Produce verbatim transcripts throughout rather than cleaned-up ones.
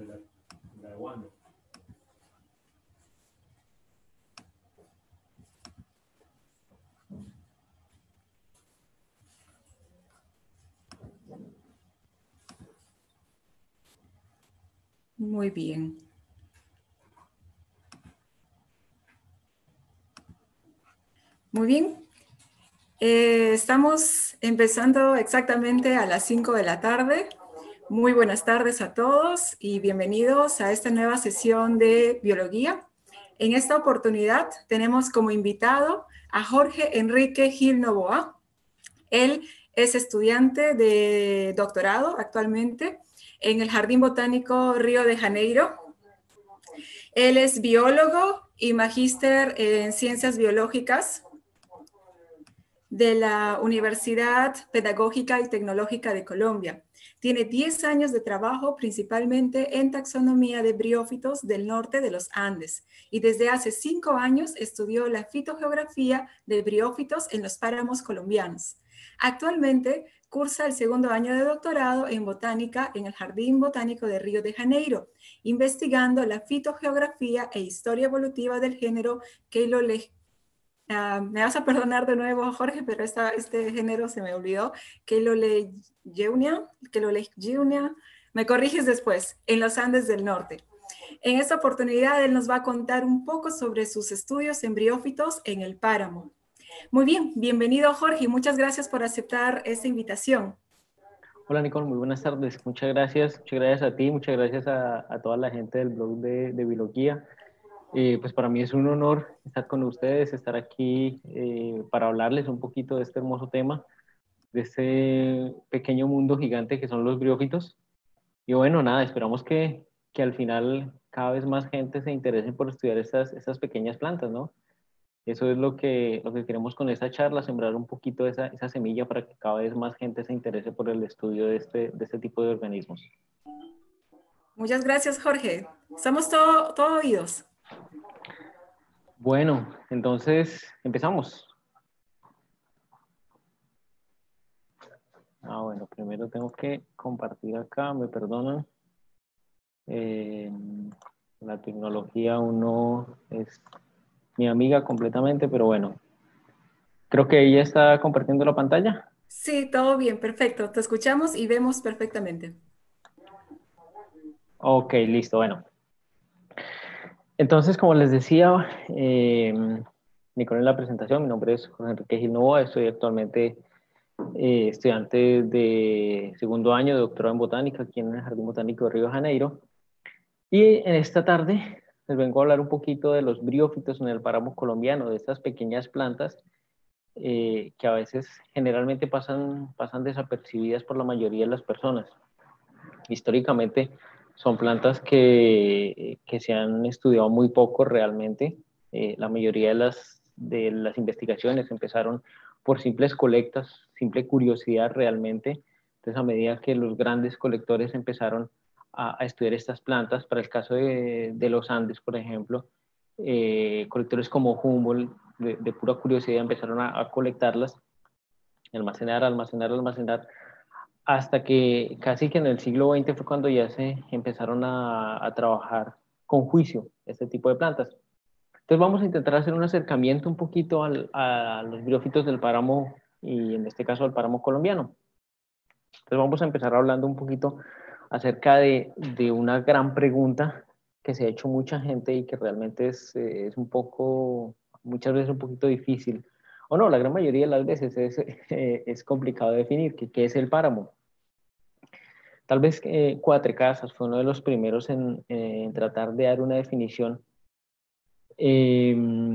Muy bien. Muy bien. Eh, estamos empezando exactamente a las cinco de la tarde. Muy buenas tardes a todos y bienvenidos a esta nueva sesión de biología. En esta oportunidad tenemos como invitado a Jorge Enrique Gil Novoa. Él es estudiante de doctorado actualmente en el Jardín Botánico Río de Janeiro. Él es biólogo y magíster en ciencias biológicas de la Universidad Pedagógica y Tecnológica de Colombia. Tiene diez años de trabajo principalmente en taxonomía de briófitos del norte de los Andes y desde hace cinco años estudió la fitogeografía de briófitos en los páramos colombianos. Actualmente cursa el segundo año de doctorado en botánica en el Jardín Botánico de Río de Janeiro, investigando la fitogeografía e historia evolutiva del género Keilolechia. Uh, me vas a perdonar de nuevo, Jorge, pero esta, este género se me olvidó. Keilolechia, Keilolechia, me corriges después, en los Andes del Norte. En esta oportunidad, él nos va a contar un poco sobre sus estudios en briófitos en el páramo. Muy bien, bienvenido, Jorge, y muchas gracias por aceptar esta invitación. Hola, Nicole, muy buenas tardes. Muchas gracias, muchas gracias a ti, muchas gracias a, a toda la gente del blog de, de Biología. Eh, pues para mí es un honor estar con ustedes, estar aquí eh, para hablarles un poquito de este hermoso tema, de este pequeño mundo gigante que son los briófitos. Y bueno, nada, esperamos que, que al final cada vez más gente se interese por estudiar estas, estas pequeñas plantas, ¿no? Eso es lo que, lo que queremos con esta charla, sembrar un poquito esa, esa semilla para que cada vez más gente se interese por el estudio de este, de este tipo de organismos. Muchas gracias, Jorge. Estamos todo, todo oídos. Bueno, entonces empezamos. Ah, bueno, primero tengo que compartir acá, me perdonan. Eh, la tecnología aún no es mi amiga completamente, pero bueno. Creo que ella está compartiendo la pantalla. Sí, todo bien, perfecto. Te escuchamos y vemos perfectamente. Ok, listo, bueno. Entonces, como les decía, eh, Nicole en la presentación, mi nombre es Jorge Enrique Gil Novoa, estoy actualmente eh, estudiante de segundo año de doctorado en botánica aquí en el Jardín Botánico de Río de Janeiro. Y en esta tarde les vengo a hablar un poquito de los briófitos en el páramo colombiano, de estas pequeñas plantas eh, que a veces generalmente pasan, pasan desapercibidas por la mayoría de las personas. Históricamente son plantas que, que se han estudiado muy poco realmente. Eh, la mayoría de las, de las investigaciones empezaron por simples colectas, simple curiosidad realmente. Entonces, a medida que los grandes colectores empezaron a, a estudiar estas plantas, para el caso de, de los Andes, por ejemplo, eh, colectores como Humboldt, de, de pura curiosidad, empezaron a, a colectarlas, almacenar, almacenar, almacenar, hasta que casi que en el siglo veinte fue cuando ya se empezaron a, a trabajar con juicio este tipo de plantas. Entonces vamos a intentar hacer un acercamiento un poquito al, a los briófitos del páramo y en este caso al páramo colombiano. Entonces vamos a empezar hablando un poquito acerca de, de una gran pregunta que se ha hecho mucha gente y que realmente es, eh, es un poco, muchas veces un poquito difícil, o no, la gran mayoría de las veces es, eh, es complicado de definir, que, ¿qué es el páramo? Tal vez eh, Cuatrecasas fue uno de los primeros en, eh, en tratar de dar una definición eh,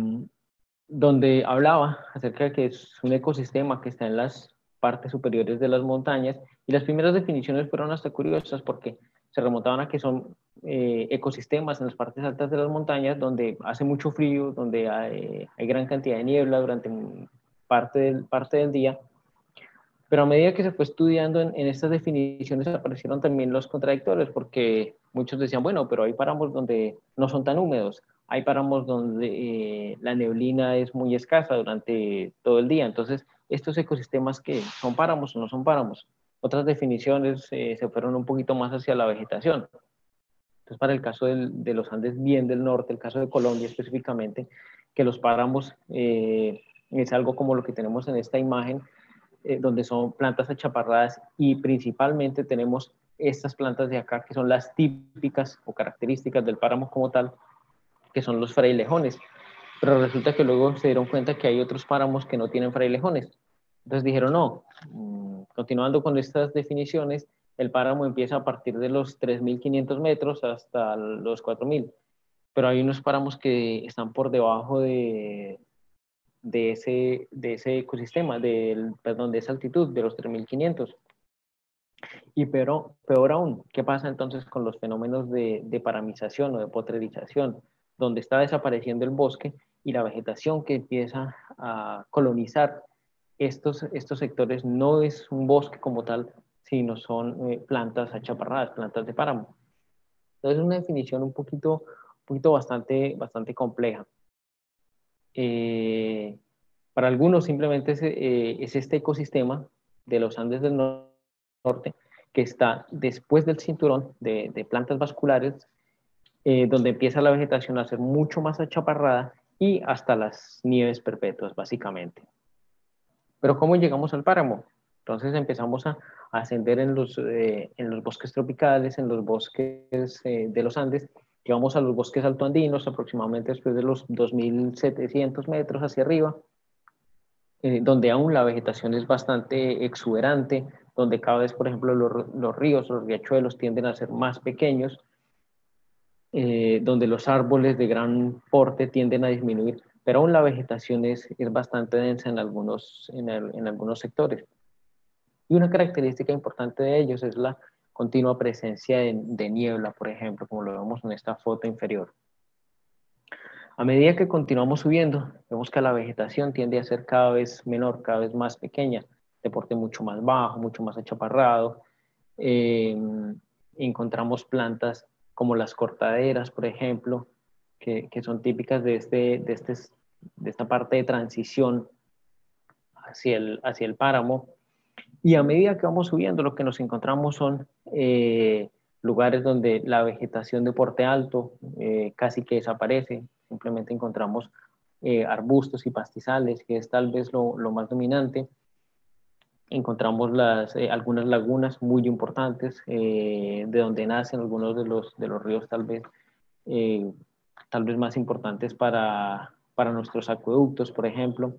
donde hablaba acerca de que es un ecosistema que está en las partes superiores de las montañas, y las primeras definiciones fueron hasta curiosas porque se remontaban a que son eh, ecosistemas en las partes altas de las montañas donde hace mucho frío, donde hay, hay gran cantidad de niebla durante parte del, parte del día. Pero a medida que se fue estudiando en, en estas definiciones aparecieron también los contradictorios, porque muchos decían, bueno, pero hay páramos donde no son tan húmedos, hay páramos donde eh, la neblina es muy escasa durante todo el día. Entonces, estos ecosistemas, ¿qué? ¿Son páramos o no son páramos? Otras definiciones eh, se fueron un poquito más hacia la vegetación. Entonces, para el caso del, de los Andes bien del norte, el caso de Colombia específicamente, que los páramos eh, es algo como lo que tenemos en esta imagen, eh, donde son plantas achaparradas y principalmente tenemos estas plantas de acá que son las típicas o características del páramo como tal, que son los frailejones. Pero resulta que luego se dieron cuenta que hay otros páramos que no tienen frailejones. Entonces dijeron, no, continuando con estas definiciones, el páramo empieza a partir de los tres mil quinientos metros hasta los cuatro mil, pero hay unos páramos que están por debajo de, de, ese, de ese ecosistema, del, perdón, de esa altitud, de los tres mil quinientos. Y pero, peor aún, ¿qué pasa entonces con los fenómenos de, de paramización o de potrerización, donde está desapareciendo el bosque y la vegetación que empieza a colonizar estos, estos sectores no es un bosque como tal, sino son eh, plantas achaparradas, plantas de páramo? Entonces es una definición un poquito, un poquito bastante, bastante compleja. Eh, para algunos simplemente es, eh, es este ecosistema de los Andes del norte que está después del cinturón de, de plantas vasculares, eh, donde empieza la vegetación a ser mucho más achaparrada y hasta las nieves perpetuas, básicamente. Pero ¿cómo llegamos al páramo? Entonces empezamos a, a ascender en los, eh, en los bosques tropicales, en los bosques eh, de los Andes, llegamos a los bosques altoandinos, aproximadamente después de los dos mil setecientos metros hacia arriba, eh, donde aún la vegetación es bastante exuberante, donde cada vez, por ejemplo, los, los ríos, los riachuelos tienden a ser más pequeños, eh, donde los árboles de gran porte tienden a disminuir, pero aún la vegetación es, es bastante densa en algunos, en, el, en algunos sectores. Y una característica importante de ellos es la continua presencia de, de niebla, por ejemplo, como lo vemos en esta foto inferior. A medida que continuamos subiendo, vemos que la vegetación tiende a ser cada vez menor, cada vez más pequeña, de porte mucho más bajo, mucho más achaparrado. Eh, encontramos plantas como las cortaderas, por ejemplo, que, que son típicas de, este, de, este, de esta parte de transición hacia el, hacia el páramo. Y a medida que vamos subiendo, lo que nos encontramos son eh, lugares donde la vegetación de porte alto eh, casi que desaparece. Simplemente encontramos eh, arbustos y pastizales, que es tal vez lo, lo más dominante. Encontramos las, eh, algunas lagunas muy importantes, eh, de donde nacen algunos de los, de los ríos tal vez, eh, tal vez más importantes para, para nuestros acueductos, por ejemplo.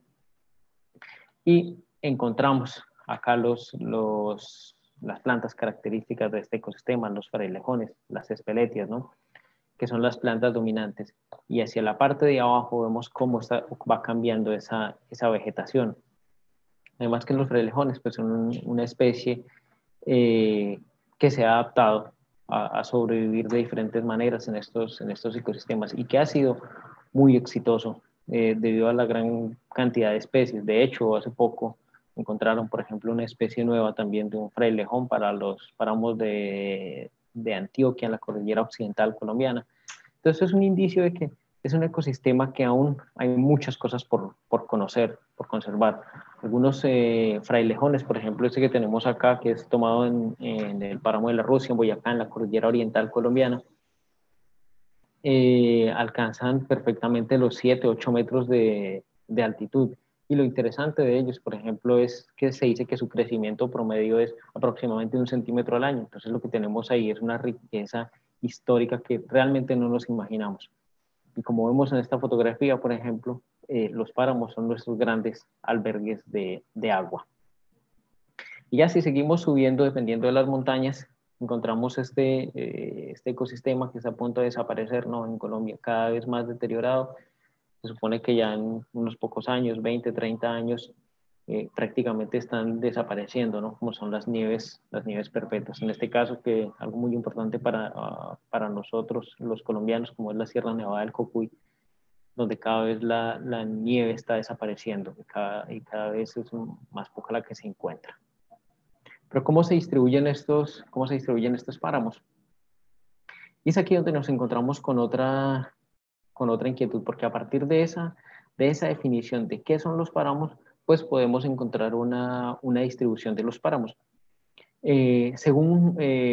Y encontramos acá los, los, las plantas características de este ecosistema, los frailejones, las espeletias, ¿no? Que son las plantas dominantes. Y hacia la parte de abajo vemos cómo está, va cambiando esa, esa vegetación. Además que los frailejones pues, son un, una especie eh, que se ha adaptado a, a, sobrevivir de diferentes maneras en estos, en estos ecosistemas y que ha sido muy exitoso eh, debido a la gran cantidad de especies. De hecho, hace poco encontraron, por ejemplo, una especie nueva también de un frailejón para los páramos de, de Antioquia, en la cordillera occidental colombiana. Entonces es un indicio de que es un ecosistema que aún hay muchas cosas por, por conocer, por conservar. Algunos eh, frailejones, por ejemplo, este que tenemos acá, que es tomado en, en el páramo de la Rusia, en Boyacá, en la cordillera oriental colombiana, eh, alcanzan perfectamente los siete, ocho metros de, de altitud. Y lo interesante de ellos, por ejemplo, es que se dice que su crecimiento promedio es aproximadamente un centímetro al año. Entonces lo que tenemos ahí es una riqueza histórica que realmente no nos imaginamos. Y como vemos en esta fotografía, por ejemplo, eh, los páramos son nuestros grandes albergues de, de agua. Y ya si seguimos subiendo, dependiendo de las montañas, encontramos este, eh, este ecosistema que está a punto de desaparecer, ¿no? En Colombia, cada vez más deteriorado. Se supone que ya en unos pocos años, veinte, treinta años, eh, prácticamente están desapareciendo, ¿no? Como son las nieves, las nieves perpetuas. En este caso, que algo muy importante para, uh, para nosotros, los colombianos, como es la Sierra Nevada del Cocuy, donde cada vez la, la nieve está desapareciendo y cada, y cada vez es más poca la que se encuentra. Pero ¿cómo se distribuyen estos, cómo se distribuyen estos páramos? Y es aquí donde nos encontramos con otra, con otra inquietud, porque a partir de esa, de esa definición de qué son los páramos, pues podemos encontrar una, una distribución de los páramos. Eh, según eh,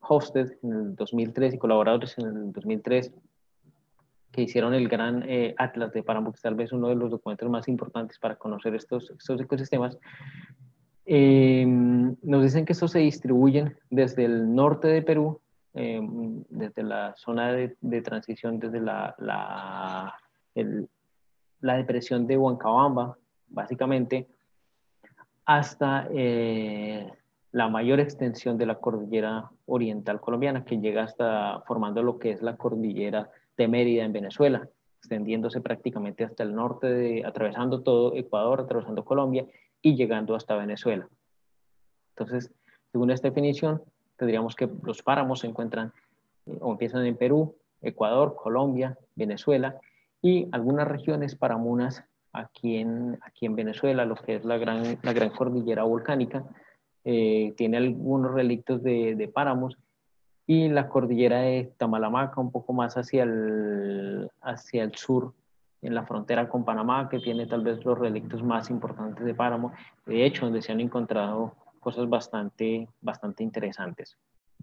Hofstede en el dos mil tres y colaboradores en el dos mil tres, que hicieron el gran eh, Atlas de Páramo, que es tal vez uno de los documentos más importantes para conocer estos, estos ecosistemas. Eh, nos dicen que estos se distribuyen desde el norte de Perú, eh, desde la zona de, de transición, desde la, la, el, la depresión de Huancabamba, básicamente, hasta eh, la mayor extensión de la cordillera oriental colombiana, que llega hasta formando lo que es la cordillera de Mérida en Venezuela, extendiéndose prácticamente hasta el norte, de, atravesando todo Ecuador, atravesando Colombia y llegando hasta Venezuela. Entonces, según esta definición, tendríamos que los páramos se encuentran eh, o empiezan en Perú, Ecuador, Colombia, Venezuela y algunas regiones paramunas aquí en, aquí en Venezuela, lo que es la gran, la gran cordillera volcánica, eh, tiene algunos relictos de, de páramos, y la cordillera de Tamalamaca, un poco más hacia el, hacia el sur, en la frontera con Panamá, que tiene tal vez los relictos más importantes de páramo, de hecho, donde se han encontrado cosas bastante, bastante interesantes.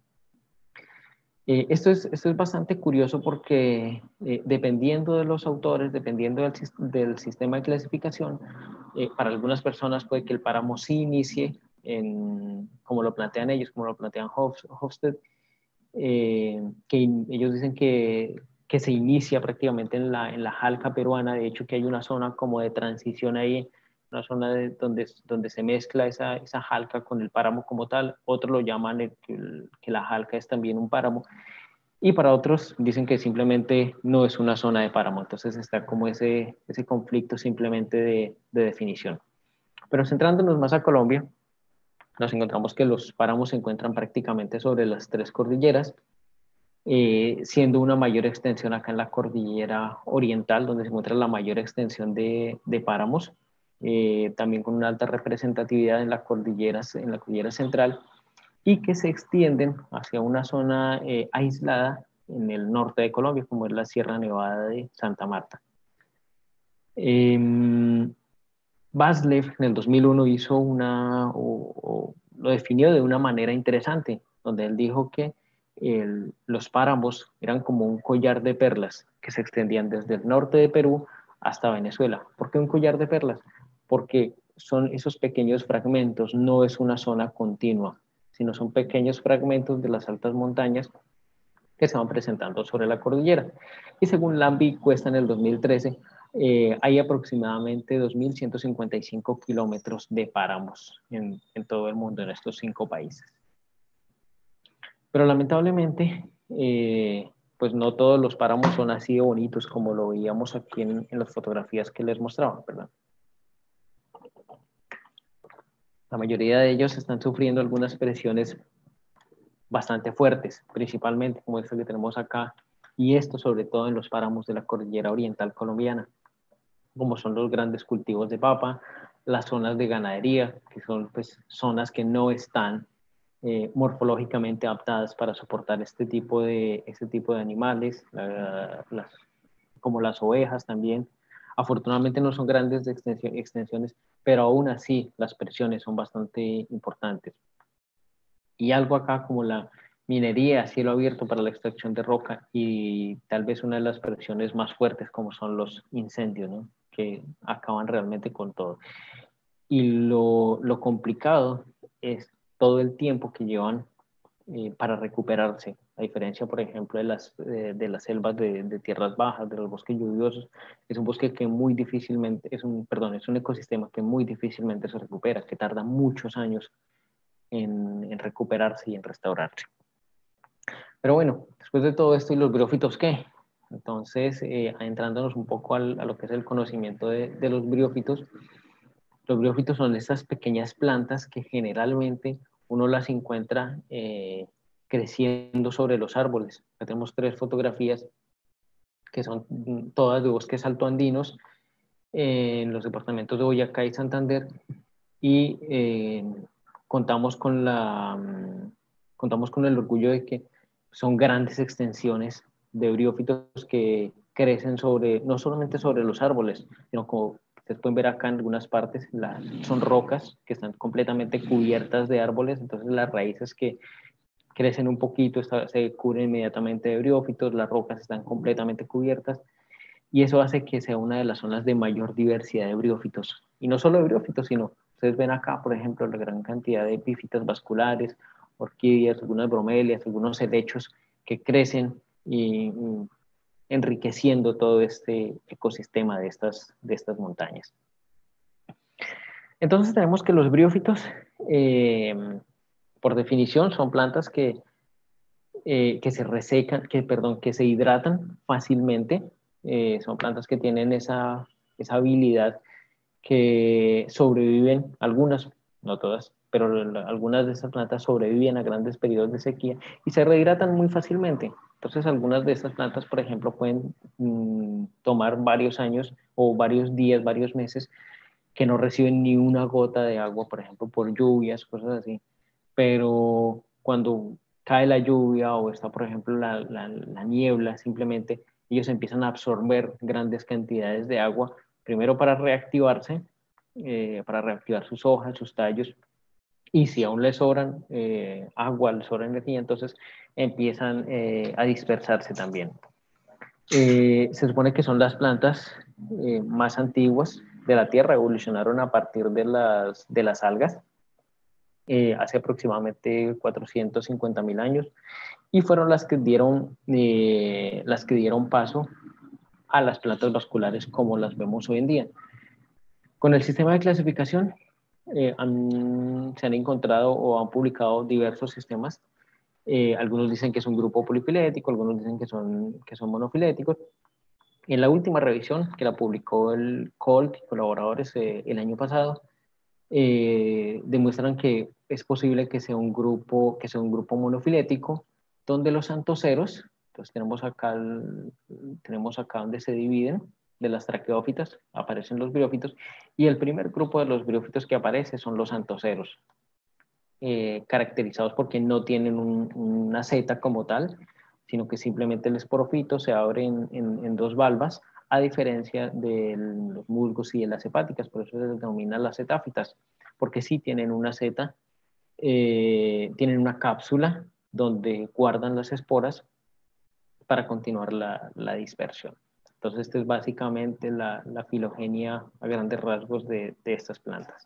Eh, esto, es, esto es bastante curioso porque eh, dependiendo de los autores, dependiendo del, del sistema de clasificación, eh, para algunas personas puede que el páramo sí inicie, en, como lo plantean ellos, como lo plantean Hofstede, eh, que in, ellos dicen que, que se inicia prácticamente en la, en la Jalca peruana, de hecho que hay una zona como de transición ahí, una zona de, donde, donde se mezcla esa, esa Jalca con el páramo como tal, otros lo llaman el, el, que la Jalca es también un páramo, y para otros dicen que simplemente no es una zona de páramo, entonces está como ese, ese conflicto simplemente de, de definición. Pero centrándonos más a Colombia, nos encontramos que los páramos se encuentran prácticamente sobre las tres cordilleras, eh, siendo una mayor extensión acá en la cordillera oriental, donde se encuentra la mayor extensión de, de páramos, eh, también con una alta representatividad en la cordillera, en la cordillera central, y que se extienden hacia una zona eh, aislada en el norte de Colombia, como es la Sierra Nevada de Santa Marta. Eh, Václav en el dos mil uno hizo una, o, o lo definió de una manera interesante, donde él dijo que el, los páramos eran como un collar de perlas que se extendían desde el norte de Perú hasta Venezuela. ¿Por qué un collar de perlas? Porque son esos pequeños fragmentos, no es una zona continua, sino son pequeños fragmentos de las altas montañas que se van presentando sobre la cordillera. Y según Lambie Cuesta en el dos mil trece, eh, hay aproximadamente dos mil ciento cincuenta y cinco kilómetros de páramos en, en todo el mundo, en estos cinco países. Pero lamentablemente, eh, pues no todos los páramos son así de bonitos como lo veíamos aquí en, en las fotografías que les mostraba, ¿verdad? La mayoría de ellos están sufriendo algunas presiones bastante fuertes, principalmente como este que tenemos acá, y esto sobre todo en los páramos de la cordillera oriental colombiana, como son los grandes cultivos de papa, las zonas de ganadería, que son pues zonas que no están eh, morfológicamente adaptadas para soportar este tipo de, este tipo de animales, la, las, como las ovejas también. Afortunadamente no son grandes de extensión, extensiones, pero aún así las presiones son bastante importantes. Y algo acá como la minería a cielo abierto para la extracción de roca y tal vez una de las presiones más fuertes como son los incendios, ¿no? Que acaban realmente con todo. Y lo, lo complicado es todo el tiempo que llevan eh, para recuperarse, a diferencia, por ejemplo, de las, eh, de las selvas de, de tierras bajas, de los bosques lluviosos. Es un bosque que muy difícilmente, es un, perdón, es un ecosistema que muy difícilmente se recupera, que tarda muchos años en, en recuperarse y en restaurarse. Pero bueno, después de todo esto, ¿y los briófitos qué? Entonces, eh, adentrándonos un poco al, a lo que es el conocimiento de, de los briófitos, los briófitos son estas pequeñas plantas que generalmente uno las encuentra eh, creciendo sobre los árboles. Acá tenemos tres fotografías que son todas de bosques altoandinos eh, en los departamentos de Boyacá y Santander, y eh, contamos con la contamos con el orgullo de que son grandes extensiones de briófitos que crecen sobre, no solamente sobre los árboles, sino como ustedes pueden ver acá en algunas partes, la, son rocas que están completamente cubiertas de árboles, entonces las raíces que crecen un poquito, está, se cubren inmediatamente de briófitos, las rocas están completamente cubiertas, y eso hace que sea una de las zonas de mayor diversidad de briófitos. Y no solo de briófitos, sino, ustedes ven acá, por ejemplo, la gran cantidad de epífitas vasculares, orquídeas, algunas bromelias, algunos helechos que crecen y, y enriqueciendo todo este ecosistema de estas, de estas montañas. Entonces tenemos que los briófitos, eh, por definición, son plantas que, eh, que se resecan, que, perdón, que se hidratan fácilmente. Eh, son plantas que tienen esa, esa habilidad, que sobreviven, algunas, no todas, pero la, algunas de esas plantas sobreviven a grandes periodos de sequía y se rehidratan muy fácilmente. Entonces algunas de estas plantas, por ejemplo, pueden mmm, tomar varios años o varios días, varios meses que no reciben ni una gota de agua, por ejemplo, por lluvias, cosas así. Pero cuando cae la lluvia o está, por ejemplo, la, la, la niebla, simplemente ellos empiezan a absorber grandes cantidades de agua, primero para reactivarse, eh, para reactivar sus hojas, sus tallos, y si aún les sobran eh, agua, les sobra energía, entonces empiezan eh, a dispersarse también. Eh, se supone que son las plantas eh, más antiguas de la Tierra, evolucionaron a partir de las, de las algas, eh, hace aproximadamente cuatrocientos cincuenta mil años, y fueron las que dieron, eh, las que dieron paso a las plantas vasculares como las vemos hoy en día. Con el sistema de clasificación eh, han, se han encontrado o han publicado diversos sistemas. Eh, algunos dicen que es un grupo polifilético, algunos dicen que son, que son monofiléticos. En la última revisión, que la publicó el Colt y colaboradores eh, el año pasado, eh, demuestran que es posible que sea un grupo, que sea un grupo monofilético, donde los antoceros, entonces tenemos acá, el, tenemos acá donde se dividen de las traqueófitas, aparecen los briófitos, y el primer grupo de los briófitos que aparece son los antoceros, eh, caracterizados porque no tienen un, una seta como tal, sino que simplemente el esporofito se abre en, en, en dos valvas, a diferencia de los musgos y de las hepáticas, por eso se denominan las cetáfitas, porque sí tienen una seta, eh, tienen una cápsula donde guardan las esporas para continuar la, la dispersión. Entonces, esta es básicamente la, la filogenia a grandes rasgos de, de estas plantas.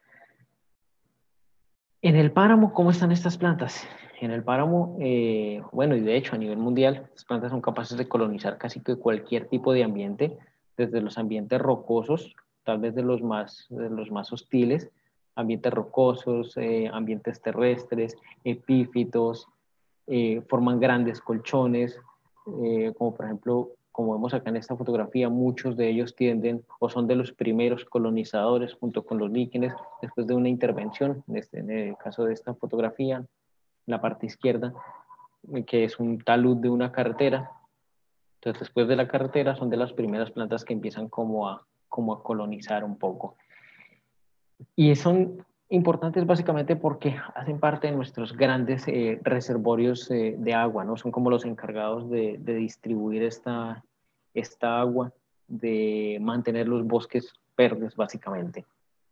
En el páramo, ¿cómo están estas plantas? En el páramo, eh, bueno, y de hecho a nivel mundial, estas plantas son capaces de colonizar casi que cualquier tipo de ambiente, desde los ambientes rocosos, tal vez de los más, de los más hostiles, ambientes rocosos, eh, ambientes terrestres, epífitos, eh, forman grandes colchones, eh, como por ejemplo, como vemos acá en esta fotografía, muchos de ellos tienden o son de los primeros colonizadores junto con los líquenes después de una intervención, en, este, en el caso de esta fotografía, en la parte izquierda, que es un talud de una carretera. Entonces, después de la carretera son de las primeras plantas que empiezan como a, como a colonizar un poco. Y son importantes básicamente porque hacen parte de nuestros grandes eh, reservorios eh, de agua, ¿no? Son como los encargados de, de distribuir esta, esta agua, de mantener los bosques verdes básicamente.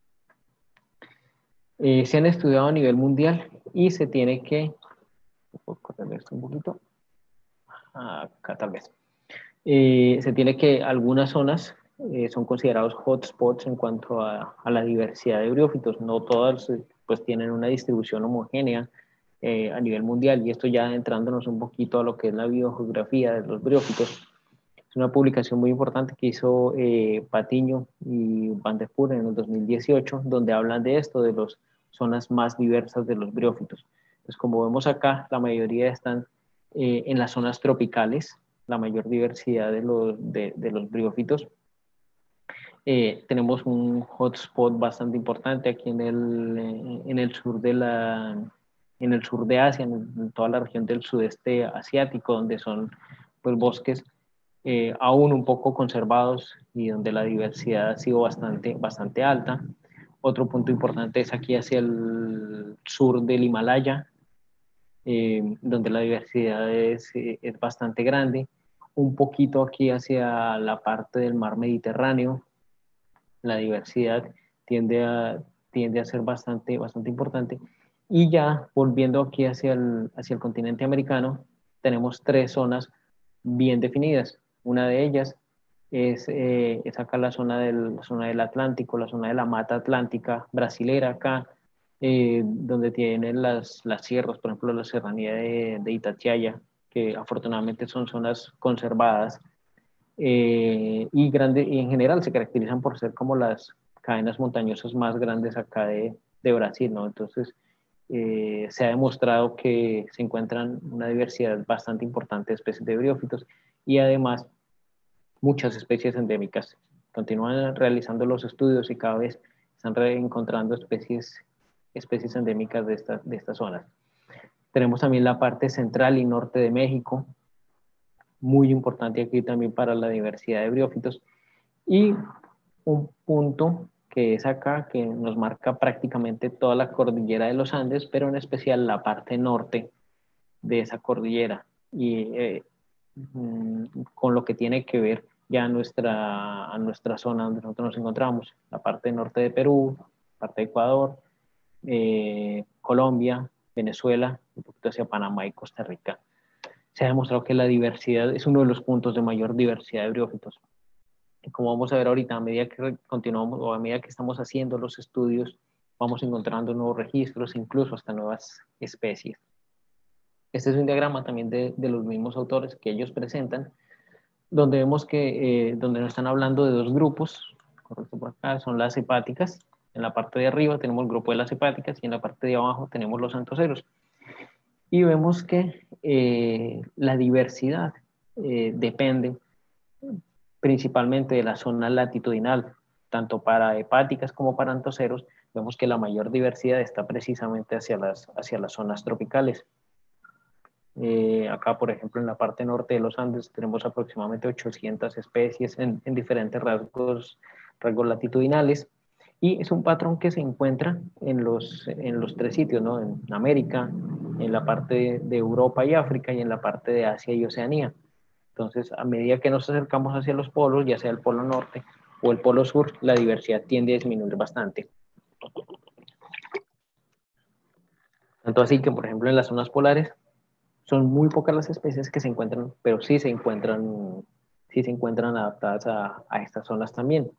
Eh, se han estudiado a nivel mundial y se tiene que, puedo correr esto un poquito, acá tal vez, eh, se tiene que algunas zonas eh, son considerados hotspots en cuanto a, a la diversidad de briófitos, no todas eh, pues tienen una distribución homogénea eh, a nivel mundial, y esto ya entrándonos un poquito a lo que es la biogeografía de los briófitos. Es una publicación muy importante que hizo eh, Patiño y Van der Poel en el dos mil dieciocho, donde hablan de esto, de las zonas más diversas de los briófitos. Entonces, como vemos acá, la mayoría están eh, en las zonas tropicales, la mayor diversidad de los, de, de los briófitos. Eh, tenemos un hotspot bastante importante aquí en el, en el sur de la, en el sur de Asia, en toda la región del sudeste asiático, donde son pues, bosques eh, aún un poco conservados y donde la diversidad ha sido bastante, bastante alta. Otro punto importante es aquí hacia el sur del Himalaya, eh, donde la diversidad es, eh, es bastante grande. Un poquito aquí hacia la parte del mar Mediterráneo, la diversidad tiende a, tiende a ser bastante, bastante importante. Y ya volviendo aquí hacia el, hacia el continente americano, tenemos tres zonas bien definidas. Una de ellas es, eh, es acá la zona, del, la zona del Atlántico, la zona de la mata atlántica brasilera acá, eh, donde tienen las, las sierras, por ejemplo, la serranía de, de Itatiaia, que afortunadamente son zonas conservadas, eh, y, grande, y en general se caracterizan por ser como las cadenas montañosas más grandes acá de, de Brasil, ¿no? Entonces, eh, se ha demostrado que se encuentran una diversidad bastante importante de especies de briófitos y además muchas especies endémicas. Continúan realizando los estudios y cada vez están encontrando especies, especies endémicas de, esta, de estas zonas. Tenemos también la parte central y norte de México, muy importante aquí también para la diversidad de briófitos. Y un punto que es acá, que nos marca prácticamente toda la cordillera de los Andes, pero en especial la parte norte de esa cordillera. Y eh, con lo que tiene que ver ya a nuestra, a nuestra zona donde nosotros nos encontramos, la parte norte de Perú, parte de Ecuador, eh, Colombia, Venezuela, un poquito hacia Panamá y Costa Rica. Se ha demostrado que la diversidad es uno de los puntos de mayor diversidad de briófitos. Y como vamos a ver ahorita, a medida que continuamos o a medida que estamos haciendo los estudios, vamos encontrando nuevos registros, incluso hasta nuevas especies. Este es un diagrama también de, de los mismos autores que ellos presentan, donde vemos que, eh, donde nos están hablando de dos grupos, correcto por acá, son las hepáticas. En la parte de arriba tenemos el grupo de las hepáticas y en la parte de abajo tenemos los antoceros. Y vemos que eh, la diversidad eh, depende principalmente de la zona latitudinal, tanto para hepáticas como para antoceros. Vemos que la mayor diversidad está precisamente hacia las, hacia las zonas tropicales. Eh, acá, por ejemplo, en la parte norte de los Andes tenemos aproximadamente ochocientas especies en, en diferentes rasgos, rasgos latitudinales, y es un patrón que se encuentra en los, en los tres sitios, ¿no? En América, en la parte de, de Europa y África, y en la parte de Asia y Oceanía. Entonces, a medida que nos acercamos hacia los polos, ya sea el polo norte o el polo sur, la diversidad tiende a disminuir bastante. Tanto así que, por ejemplo, en las zonas polares, son muy pocas las especies que se encuentran, pero sí se encuentran, sí se encuentran adaptadas a, a estas zonas también.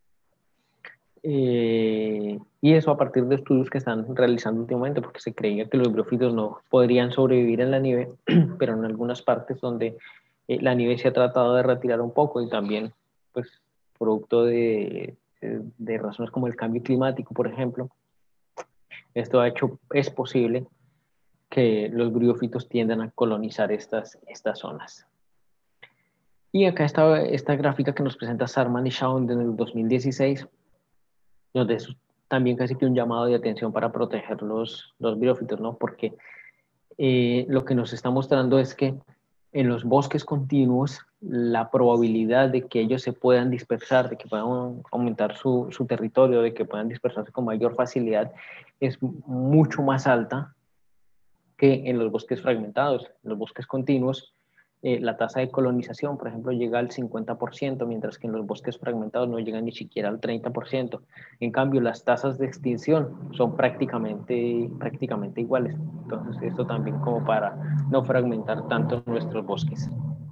Eh, y eso a partir de estudios que están realizando últimamente, porque se creía que los briófitos no podrían sobrevivir en la nieve, pero en algunas partes donde eh, la nieve se ha tratado de retirar un poco y también, pues, producto de, de razones como el cambio climático, por ejemplo, esto ha hecho, es posible que los briófitos tiendan a colonizar estas, estas zonas. Y acá está esta gráfica que nos presenta Sarman y Shawn en el dos mil dieciséis, donde es también casi que un llamado de atención para proteger los, los briófitos, ¿no? Porque eh, lo que nos está mostrando es que en los bosques continuos la probabilidad de que ellos se puedan dispersar, de que puedan aumentar su, su territorio, de que puedan dispersarse con mayor facilidad, es mucho más alta que en los bosques fragmentados. En los bosques continuos, eh, la tasa de colonización, por ejemplo, llega al cincuenta por ciento, mientras que en los bosques fragmentados no llega ni siquiera al treinta por ciento. En cambio, las tasas de extinción son prácticamente, prácticamente iguales. Entonces, esto también como para no fragmentar tanto nuestros bosques.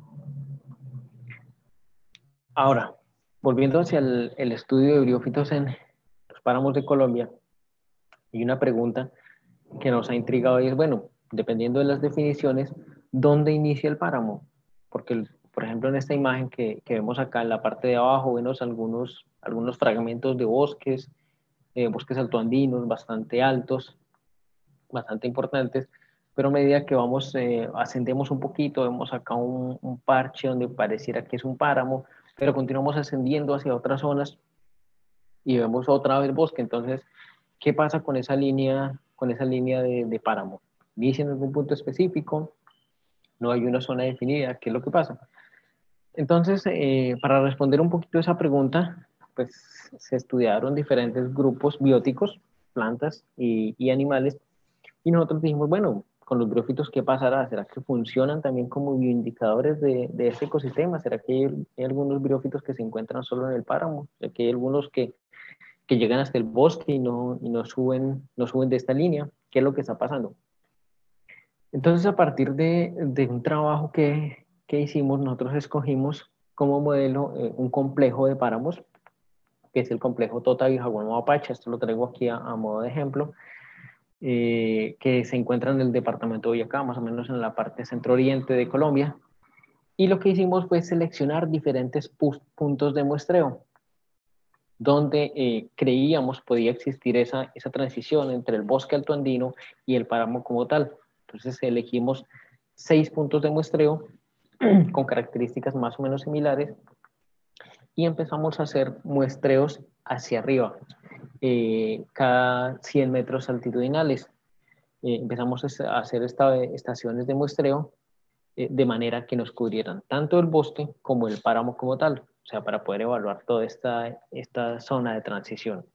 Ahora, volviendo hacia el, el estudio de briófitos en los páramos de Colombia, hay una pregunta que nos ha intrigado y es, bueno, dependiendo de las definiciones, ¿dónde inicia el páramo? Porque, por ejemplo, en esta imagen que, que vemos acá en la parte de abajo, vemos algunos, algunos fragmentos de bosques, eh, bosques altoandinos bastante altos, bastante importantes, pero a medida que vamos, eh, ascendemos un poquito, vemos acá un, un parche donde pareciera que es un páramo, pero continuamos ascendiendo hacia otras zonas y vemos otra vez bosque. Entonces, ¿qué pasa con esa línea, con esa línea de, de páramo? ¿Dice en algún punto específico? ¿No hay una zona definida? ¿Qué es lo que pasa? Entonces, eh, para responder un poquito a esa pregunta, pues se estudiaron diferentes grupos bióticos, plantas y, y animales, y nosotros dijimos, bueno, con los briófitos, ¿qué pasará? ¿Será que funcionan también como bioindicadores de, de ese ecosistema? ¿Será que hay, hay algunos briófitos que se encuentran solo en el páramo? ¿Será que hay algunos que que llegan hasta el bosque y no, y no, suben, no suben de esta línea? qué es lo que está pasando. Entonces, a partir de, de un trabajo que, que hicimos, nosotros escogimos como modelo eh, un complejo de páramos, que es el complejo Tota Vijaguano-Apache. Esto lo traigo aquí a, a modo de ejemplo, eh, que se encuentra en el departamento de Boyacá, más o menos en la parte centro-oriente de Colombia. Y lo que hicimos fue seleccionar diferentes puntos de muestreo, donde eh, creíamos podía existir esa, esa transición entre el bosque altoandino y el páramo como tal. Entonces elegimos seis puntos de muestreo con características más o menos similares y empezamos a hacer muestreos hacia arriba, eh, cada cien metros altitudinales. Eh, empezamos a hacer esta, estaciones de muestreo eh, de manera que nos cubrieran tanto el bosque como el páramo como tal, o sea, para poder evaluar toda esta, esta zona de transición.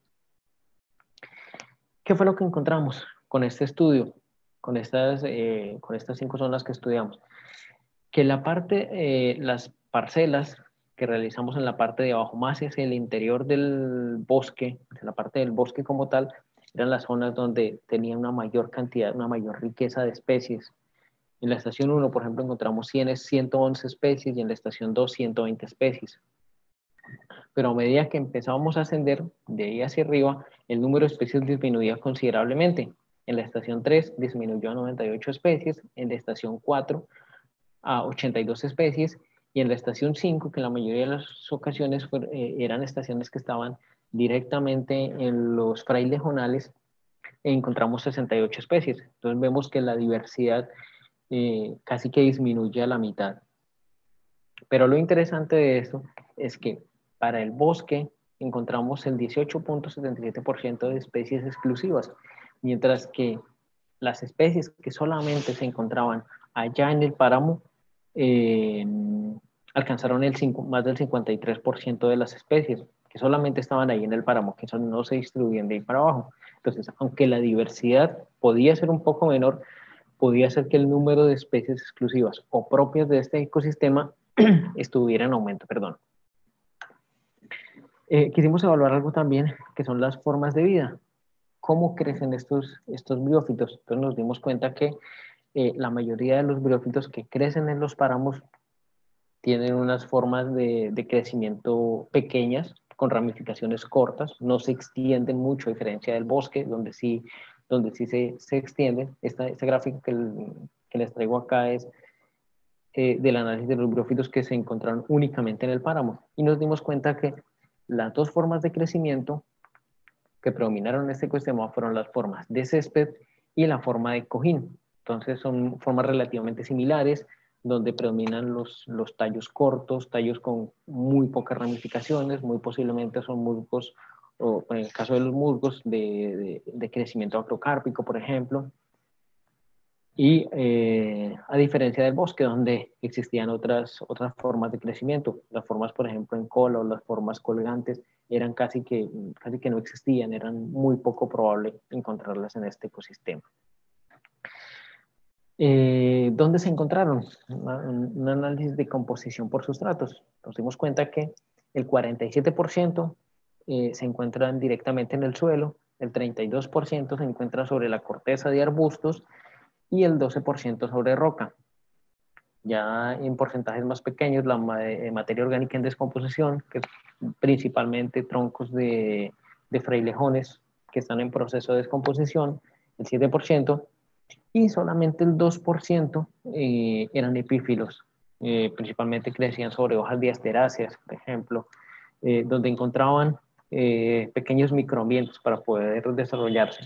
¿Qué fue lo que encontramos con este estudio, con estas, eh, con estas cinco zonas que estudiamos? Que la parte, eh, las parcelas que realizamos en la parte de abajo, más hacia el interior del bosque, en la parte del bosque como tal, eran las zonas donde tenía una mayor cantidad, una mayor riqueza de especies. En la estación uno, por ejemplo, encontramos ciento once especies y en la estación dos, ciento veinte especies. Pero a medida que empezábamos a ascender de ahí hacia arriba, el número de especies disminuía considerablemente. En la estación tres disminuyó a noventa y ocho especies, en la estación cuatro a ochenta y dos especies, y en la estación cinco, que en la mayoría de las ocasiones fue, eh, eran estaciones que estaban directamente en los frailejonales, encontramos sesenta y ocho especies. Entonces vemos que la diversidad eh, casi que disminuye a la mitad. Pero lo interesante de esto es que para el bosque encontramos el dieciocho punto setenta y siete por ciento de especies exclusivas, mientras que las especies que solamente se encontraban allá en el páramo eh, alcanzaron el cinco, más del cincuenta y tres por ciento de las especies que solamente estaban ahí en el páramo, que eso no se distribuían de ahí para abajo. Entonces, aunque la diversidad podía ser un poco menor, podía ser que el número de especies exclusivas o propias de este ecosistema estuviera en aumento, perdón. Eh, quisimos evaluar algo también, que son las formas de vida. ¿Cómo crecen estos, estos briófitos? Entonces nos dimos cuenta que eh, la mayoría de los briófitos que crecen en los páramos tienen unas formas de, de crecimiento pequeñas, con ramificaciones cortas, no se extienden mucho a diferencia del bosque, donde sí, donde sí se, se extienden. Esta, esta gráfica que, el, que les traigo acá es eh, del análisis de los briófitos que se encontraron únicamente en el páramo. Y nos dimos cuenta que las dos formas de crecimiento que predominaron en este ecosistema fueron las formas de césped y la forma de cojín. Entonces son formas relativamente similares, donde predominan los, los tallos cortos, tallos con muy pocas ramificaciones, muy posiblemente son musgos, o en el caso de los musgos, de, de, de crecimiento acrocárpico, por ejemplo. Y eh, a diferencia del bosque, donde existían otras, otras formas de crecimiento, las formas, por ejemplo, en cola o las formas colgantes, eran casi que, casi que no existían, eran muy poco probable encontrarlas en este ecosistema. Eh, ¿Dónde se encontraron? Una, un análisis de composición por sustratos. Nos dimos cuenta que el cuarenta y siete por ciento eh, se encuentran directamente en el suelo, el treinta y dos por ciento se encuentra sobre la corteza de arbustos y el doce por ciento sobre roca. Ya en porcentajes más pequeños, la materia orgánica en descomposición, que es principalmente troncos de, de frailejones que están en proceso de descomposición, el siete por ciento, y solamente el dos por ciento eh, eran epífilos, eh, principalmente crecían sobre hojas de asteráceas, por ejemplo, eh, donde encontraban eh, pequeños microambientes para poder desarrollarse.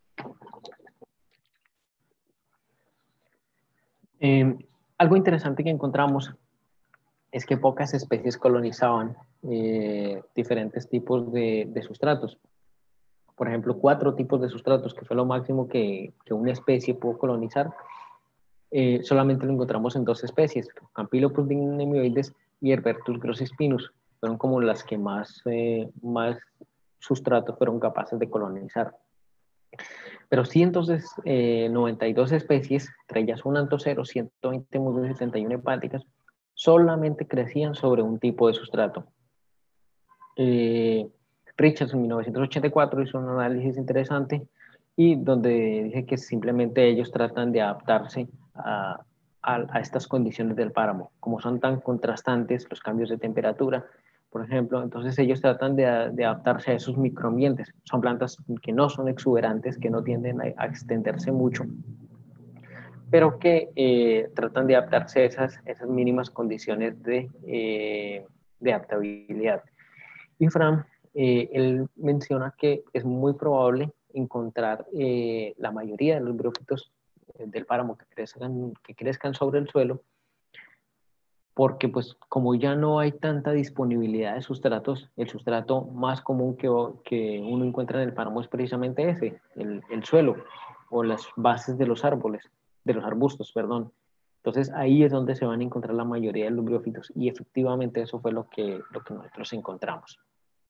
Eh, algo interesante que encontramos es que pocas especies colonizaban eh, diferentes tipos de, de sustratos. Por ejemplo, cuatro tipos de sustratos, que fue lo máximo que, que una especie pudo colonizar. Eh, solamente lo encontramos en dos especies, Campylopus dinemioides y Herbertus grosspinus. Fueron como las que más, eh, más sustratos fueron capaces de colonizar. Pero sí, entonces, eh, noventa y dos especies, entre ellas un antocero, ciento veinte musgos y setenta y una hepáticas, solamente crecían sobre un tipo de sustrato. Eh, Richards en mil novecientos ochenta y cuatro hizo un análisis interesante y donde dice que simplemente ellos tratan de adaptarse a, a, a estas condiciones del páramo. Como son tan contrastantes los cambios de temperatura, por ejemplo, entonces ellos tratan de, de adaptarse a esos microambientes. Son plantas que no son exuberantes, que no tienden a, a extenderse mucho, pero que eh, tratan de adaptarse a esas, esas mínimas condiciones de, eh, de adaptabilidad. Y Fran, eh, él menciona que es muy probable encontrar eh, la mayoría de los briófitos del páramo que crezcan, que crezcan sobre el suelo, porque pues como ya no hay tanta disponibilidad de sustratos, el sustrato más común que, que uno encuentra en el páramo es precisamente ese, el, el suelo o las bases de los árboles, de los arbustos, perdón. Entonces ahí es donde se van a encontrar la mayoría de los briófitos y efectivamente eso fue lo que, lo que nosotros encontramos.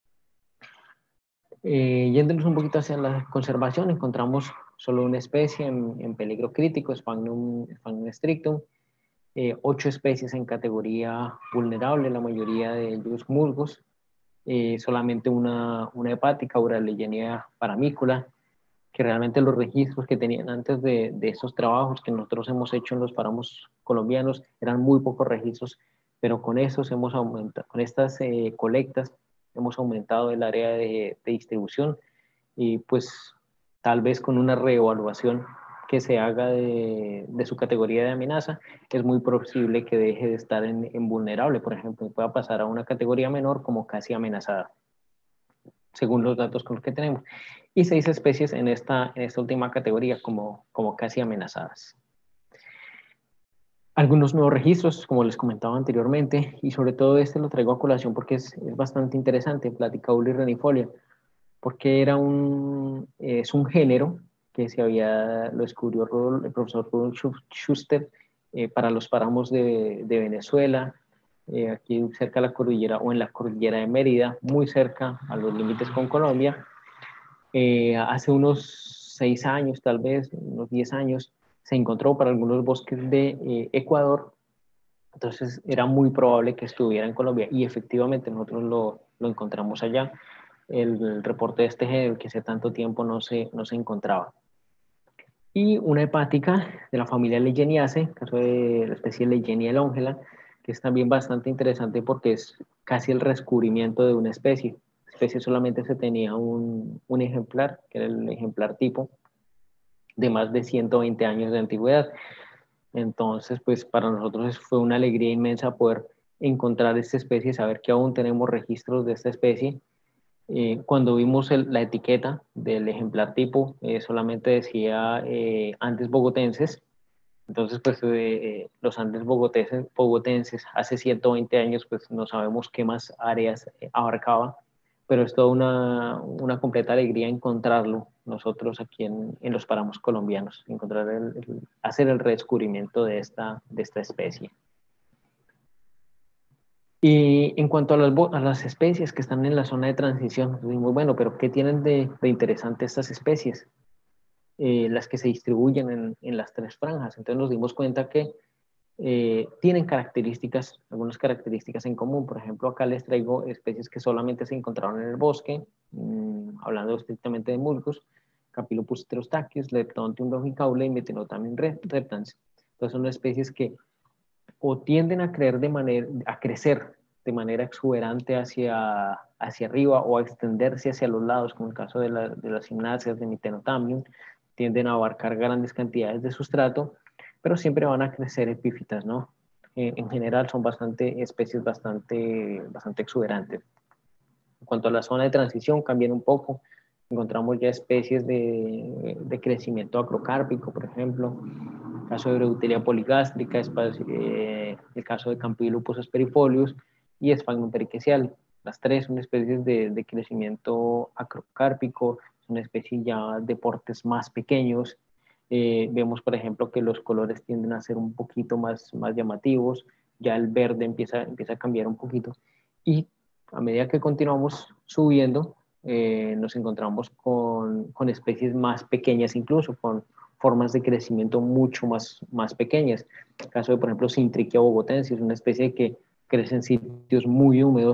Eh, yéndonos un poquito hacia la conservación, encontramos solo una especie en, en peligro crítico, Sphagnum, Sphagnum strictum, eh, ocho especies en categoría vulnerable, la mayoría de ellos musgos, eh, solamente una, una hepática, Uraleyenia paramícula, que realmente los registros que tenían antes de, de esos trabajos que nosotros hemos hecho en los páramos colombianos eran muy pocos registros, pero con esos hemos aumentado, con estas eh, colectas hemos aumentado el área de, de distribución y pues tal vez con una reevaluación que se haga de, de su categoría de amenaza, es muy posible que deje de estar en, en vulnerable, por ejemplo, y pueda pasar a una categoría menor como casi amenazada, según los datos con los que tenemos, y seis especies en esta, en esta última categoría como, como casi amenazadas. Algunos nuevos registros, como les comentaba anteriormente, y sobre todo este lo traigo a colación porque es, es bastante interesante, Platycaulus renifolia, porque era un, es un género que se había, lo descubrió el profesor Rudolf Schuster eh, para los páramos de, de Venezuela, eh, aquí cerca de la cordillera o en la cordillera de Mérida, muy cerca a los límites con Colombia. Eh, hace unos seis años, tal vez, unos diez años, se encontró para algunos bosques de eh, Ecuador, entonces era muy probable que estuviera en Colombia y efectivamente nosotros lo, lo encontramos allá. El, el reporte de este género que hace tanto tiempo no se, no se encontraba. Y una hepática de la familia Leyeniaceae, caso de la especie Leyenia longela, que es también bastante interesante porque es casi el descubrimiento de una especie. La especie solamente se tenía un, un ejemplar, que era el ejemplar tipo, de más de ciento veinte años de antigüedad. Entonces, pues para nosotros fue una alegría inmensa poder encontrar esta especie, saber que aún tenemos registros de esta especie. Eh, cuando vimos el, la etiqueta del ejemplar tipo, eh, solamente decía eh, Andes bogotenses. Entonces, pues eh, los Andes bogotenses, bogotenses hace ciento veinte años, pues no sabemos qué más áreas eh, abarcaba, pero es toda una, una completa alegría encontrarlo nosotros aquí en, en los páramos colombianos, encontrar el, el, hacer el redescubrimiento de esta, de esta especie. Y en cuanto a las, a las especies que están en la zona de transición, muy bueno, pero ¿qué tienen de, de interesante estas especies? Eh, las que se distribuyen en, en, las tres franjas. Entonces nos dimos cuenta que eh, tienen características, algunas características en común. Por ejemplo, acá les traigo especies que solamente se encontraron en el bosque, mmm, hablando estrictamente de musgos, Capilopus heterostachys, Leptontium longicaule y Metenotamin reptans. Entonces son especies que o tienden a, creer de manera, a crecer de manera exuberante hacia, hacia arriba o a extenderse hacia los lados, como el caso de, la, de las gimnasias de Metenotamin, tienden a abarcar grandes cantidades de sustrato, pero siempre van a crecer epífitas, ¿no? Eh, en general son bastante especies bastante, bastante exuberantes. En cuanto a la zona de transición, cambian un poco. Encontramos ya especies de, de crecimiento acrocárpico, por ejemplo, el caso de Breutelia polygastrica, eh, el caso de Campylopus asperifolius y Sphagnum periquecial. Las tres son especies de, de crecimiento acrocárpico, son especies ya de portes más pequeños. Eh, vemos, por ejemplo, que los colores tienden a ser un poquito más, más llamativos, ya el verde empieza, empieza a cambiar un poquito. Y a medida que continuamos subiendo, eh, nos encontramos con, con especies más pequeñas incluso, con formas de crecimiento mucho más, más pequeñas. El caso de, por ejemplo, Syntrichia bogotensis, una especie que crece en sitios muy húmedos,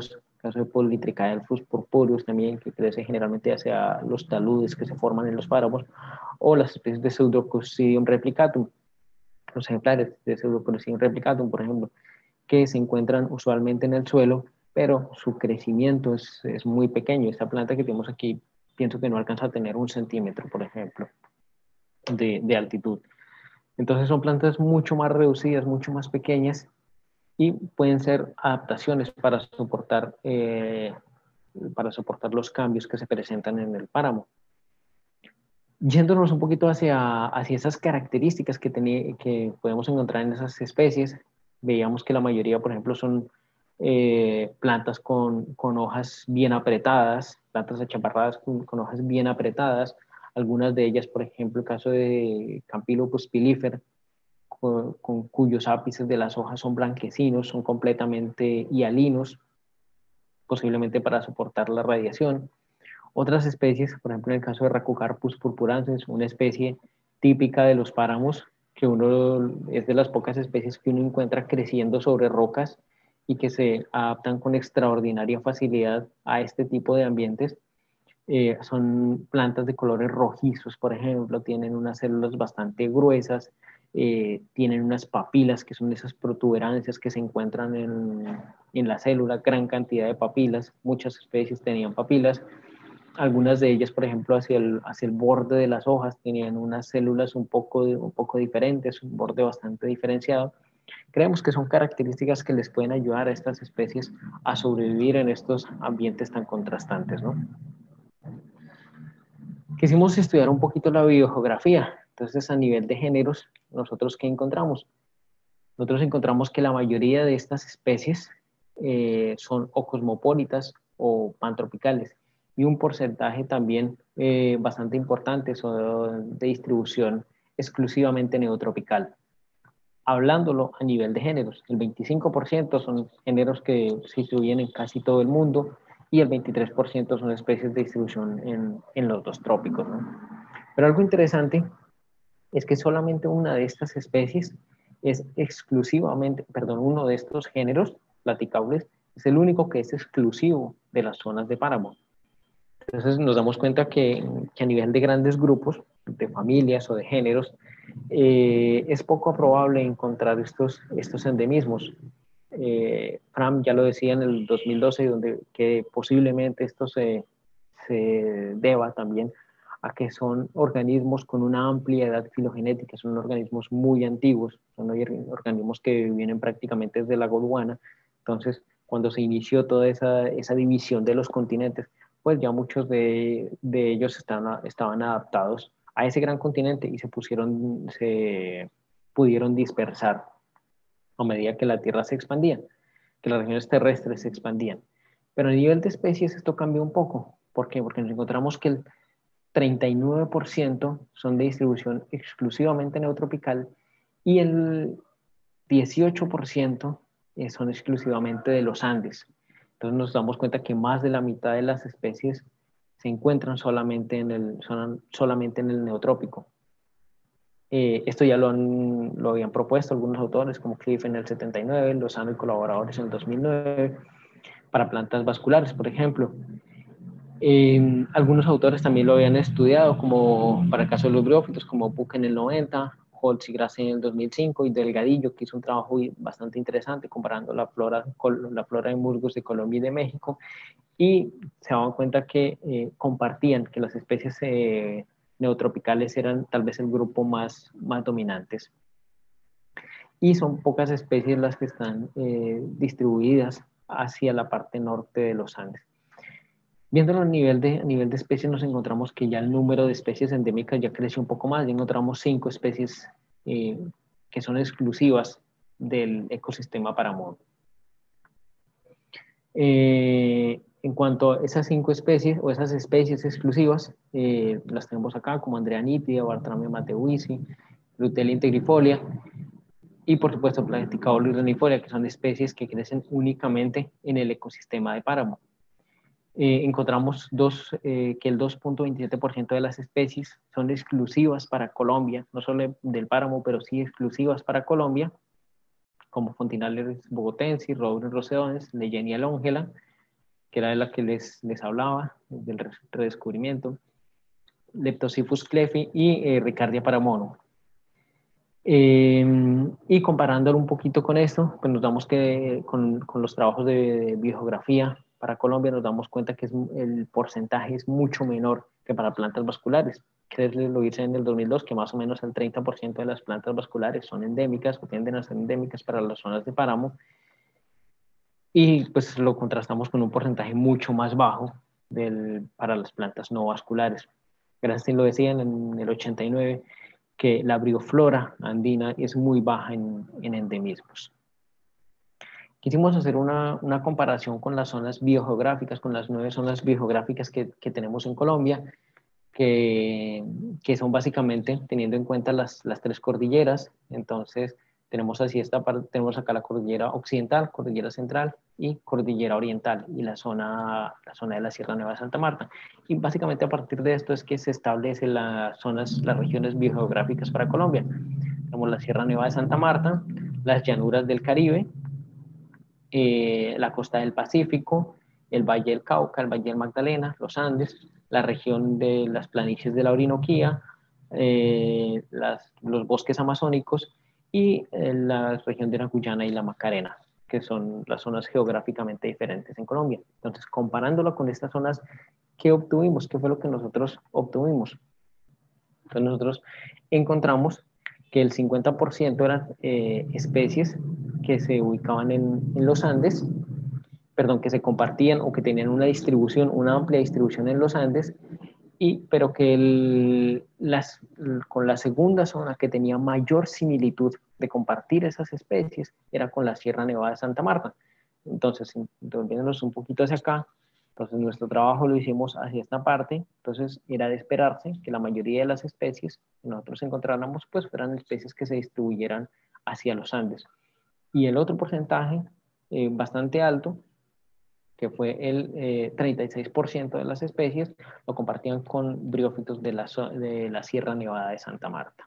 caso de Polytrichadelphus purpureus también, que crece generalmente hacia los taludes que se forman en los páramos, o las especies de Pseudococcidium replicatum, los ejemplares de Pseudococcidium replicatum, por ejemplo, que se encuentran usualmente en el suelo, pero su crecimiento es, es muy pequeño. Esta planta que tenemos aquí, pienso que no alcanza a tener un centímetro, por ejemplo, de, de altitud. Entonces son plantas mucho más reducidas, mucho más pequeñas, y pueden ser adaptaciones para soportar, eh, para soportar los cambios que se presentan en el páramo. Yéndonos un poquito hacia, hacia esas características que, tenía, que podemos encontrar en esas especies, veíamos que la mayoría, por ejemplo, son eh, plantas con, con hojas bien apretadas, plantas achaparradas con, con hojas bien apretadas. Algunas de ellas, por ejemplo, el caso de Campylopus pilifer, con, con cuyos ápices de las hojas son blanquecinos, son completamente hialinos, posiblemente para soportar la radiación. Otras especies, por ejemplo, en el caso de Racocarpus purpurensis, una especie típica de los páramos, que uno es de las pocas especies que uno encuentra creciendo sobre rocas y que se adaptan con extraordinaria facilidad a este tipo de ambientes. Eh, son plantas de colores rojizos, por ejemplo, tienen unas células bastante gruesas, eh, tienen unas papilas, que son esas protuberancias que se encuentran en, en la célula, gran cantidad de papilas, muchas especies tenían papilas. Algunas de ellas, por ejemplo, hacia el, hacia el borde de las hojas, tenían unas células un poco, un poco diferentes, un borde bastante diferenciado. Creemos que son características que les pueden ayudar a estas especies a sobrevivir en estos ambientes tan contrastantes, ¿no? Quisimos estudiar un poquito la biogeografía. Entonces, a nivel de géneros, ¿nosotros qué encontramos? Nosotros encontramos que la mayoría de estas especies eh, son o cosmopolitas o pantropicales, y un porcentaje también eh, bastante importante son de distribución exclusivamente neotropical. Hablándolo a nivel de géneros, el veinticinco por ciento son géneros que se distribuyen en casi todo el mundo, y el veintitrés por ciento son especies de distribución en, en los dos trópicos, ¿no? Pero algo interesante es que solamente una de estas especies es exclusivamente, perdón, uno de estos géneros, Platycaules, es el único que es exclusivo de las zonas de páramo. Entonces nos damos cuenta que, que a nivel de grandes grupos, de familias o de géneros, eh, es poco probable encontrar estos, estos endemismos. Eh, Fram ya lo decía en el dos mil doce, donde que posiblemente esto se, se deba también a que son organismos con una amplia edad filogenética, son organismos muy antiguos, son organismos que vienen prácticamente desde la Gondwana. Entonces, cuando se inició toda esa, esa división de los continentes, pues ya muchos de, de ellos estaban, estaban adaptados a ese gran continente y se pusieron, se pudieron dispersar a medida que la Tierra se expandía, que las regiones terrestres se expandían. Pero a nivel de especies esto cambió un poco. ¿Por qué? Porque nos encontramos que el treinta y nueve por ciento son de distribución exclusivamente neotropical y el dieciocho por ciento son exclusivamente de los Andes. Entonces nos damos cuenta que más de la mitad de las especies se encuentran solamente en el, son, solamente en el neotrópico. Eh, esto ya lo, han, lo habían propuesto algunos autores, como Cliff en el setenta y nueve, Lozano y colaboradores en el dos mil nueve, para plantas vasculares, por ejemplo. Eh, algunos autores también lo habían estudiado, como para el caso de los briófitos, como Puck en el noventa, Holtz y Grassi en el dos mil cinco, y Delgadillo, que hizo un trabajo bastante interesante comparando la flora, la flora de musgos de Colombia y de México, y se daban cuenta que eh, compartían que las especies eh, neotropicales eran tal vez el grupo más, más dominantes. Y son pocas especies las que están eh, distribuidas hacia la parte norte de los Andes. Viéndolo a nivel, de, a nivel de especies, nos encontramos que ya el número de especies endémicas ya creció un poco más. Ya encontramos cinco especies eh, que son exclusivas del ecosistema paramodo. Eh, en cuanto a esas cinco especies o esas especies exclusivas, eh, las tenemos acá como Andrea nitida, Bartramia mateusi, Lutelia integrifolia y por supuesto Platycaulis renifolia, que son especies que crecen únicamente en el ecosistema de páramo. Eh, encontramos dos, eh, que el dos punto veintisiete por ciento de las especies son exclusivas para Colombia, no solo del páramo, pero sí exclusivas para Colombia, como Fontinalis bogotensis, Rhododendron rosedones, Leyenia longela, que era de la que les, les hablaba, del redescubrimiento, Leptosyphus cleffi y eh, Riccardia paramono. Eh, y comparándolo un poquito con esto, pues nos damos que con, con los trabajos de biogeografía para Colombia nos damos cuenta que es, el porcentaje es mucho menor que para plantas vasculares. Kresler lo dice en el dos mil dos que más o menos el treinta por ciento de las plantas vasculares son endémicas o tienden a ser endémicas para las zonas de páramo, y pues lo contrastamos con un porcentaje mucho más bajo del, para las plantas no vasculares. Granstein lo decía en el ochenta y nueve que la brioflora andina es muy baja en, en endemismos. Quisimos hacer una, una comparación con las zonas biogeográficas, con las nueve zonas biogeográficas que, que tenemos en Colombia, que, que son básicamente teniendo en cuenta las, las tres cordilleras. Entonces tenemos, así esta parte, tenemos acá la cordillera occidental, cordillera central y cordillera oriental, y la zona, la zona de la Sierra Nevada de Santa Marta. Y básicamente a partir de esto es que se establecen las zonas, las regiones biogeográficas para Colombia. Tenemos la Sierra Nevada de Santa Marta, las llanuras del Caribe, eh, la costa del Pacífico, el Valle del Cauca, el Valle del Magdalena, los Andes, la región de las planicies de la Orinoquía, eh, las, los bosques amazónicos y eh, la región de la Guyana y la Macarena, que son las zonas geográficamente diferentes en Colombia. Entonces, comparándolo con estas zonas, ¿qué obtuvimos? ¿Qué fue lo que nosotros obtuvimos? Entonces, nosotros encontramos que el cincuenta por ciento eran eh, especies que se ubicaban en, en los Andes, perdón, que se compartían o que tenían una distribución, una amplia distribución en los Andes, y, pero que el, las, con la segunda zona que tenía mayor similitud de compartir esas especies era con la Sierra Nevada de Santa Marta. Entonces, volviéndonos un poquito hacia acá, entonces nuestro trabajo lo hicimos hacia esta parte. Entonces era de esperarse que la mayoría de las especies que nosotros encontráramos pues fueran especies que se distribuyeran hacia los Andes. Y el otro porcentaje eh, bastante alto, que fue el eh, treinta y seis por ciento de las especies, lo compartían con briófitos de la, de la Sierra Nevada de Santa Marta.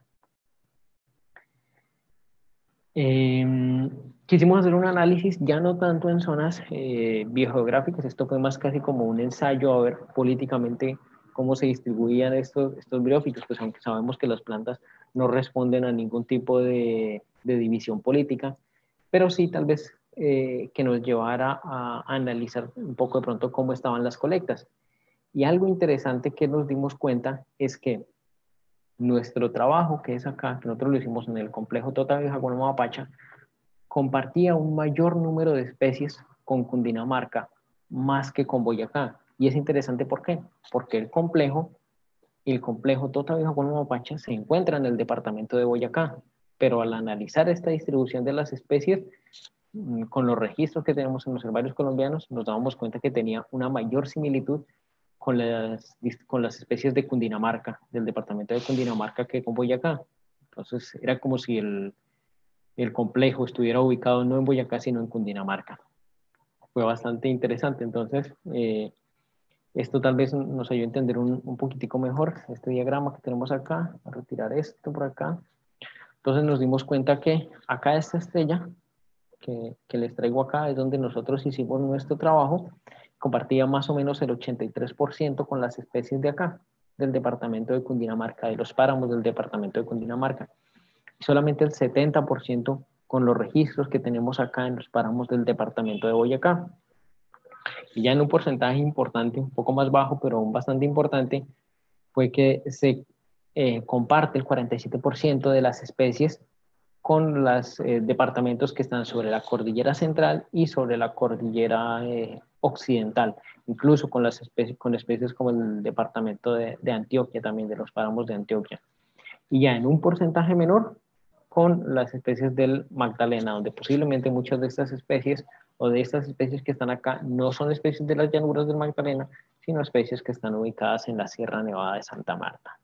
Eh, quisimos hacer un análisis ya no tanto en zonas eh, biogeográficas, esto fue más casi como un ensayo a ver políticamente cómo se distribuían estos, estos briófitos, pues aunque sabemos que las plantas no responden a ningún tipo de, de división política, pero sí tal vez eh, que nos llevara a, a analizar un poco de pronto cómo estaban las colectas. Y algo interesante que nos dimos cuenta es que nuestro trabajo, que es acá, que nosotros lo hicimos en el complejo Totavieja-Guanamapacha, compartía un mayor número de especies con Cundinamarca más que con Boyacá. Y es interesante, ¿por qué? Porque el complejo, el complejo Totavieja-Guanamapacha se encuentra en el departamento de Boyacá, pero al analizar esta distribución de las especies, con los registros que tenemos en los herbarios colombianos, nos dábamos cuenta que tenía una mayor similitud con las, con las especies de Cundinamarca, del departamento de Cundinamarca, que con Boyacá. Entonces era como si el, el complejo estuviera ubicado no en Boyacá, sino en Cundinamarca. Fue bastante interesante. Entonces, eh, esto tal vez nos ayude a entender un, un poquitico mejor este diagrama que tenemos acá. Voy a retirar esto por acá. Entonces nos dimos cuenta que acá esta estrella que, que les traigo acá es donde nosotros hicimos nuestro trabajo, compartía más o menos el ochenta y tres por ciento con las especies de acá, del departamento de Cundinamarca, de los páramos del departamento de Cundinamarca, y solamente el setenta por ciento con los registros que tenemos acá en los páramos del departamento de Boyacá. Y ya en un porcentaje importante, un poco más bajo, pero aún bastante importante, fue que se eh, comparte el cuarenta y siete por ciento de las especies con los eh, departamentos que están sobre la cordillera central y sobre la cordillera eh, occidental, incluso con, las especies, con especies como el departamento de, de Antioquia, también de los páramos de Antioquia. Y ya en un porcentaje menor con las especies del Magdalena, donde posiblemente muchas de estas especies o de estas especies que están acá no son especies de las llanuras del Magdalena, sino especies que están ubicadas en la Sierra Nevada de Santa Marta.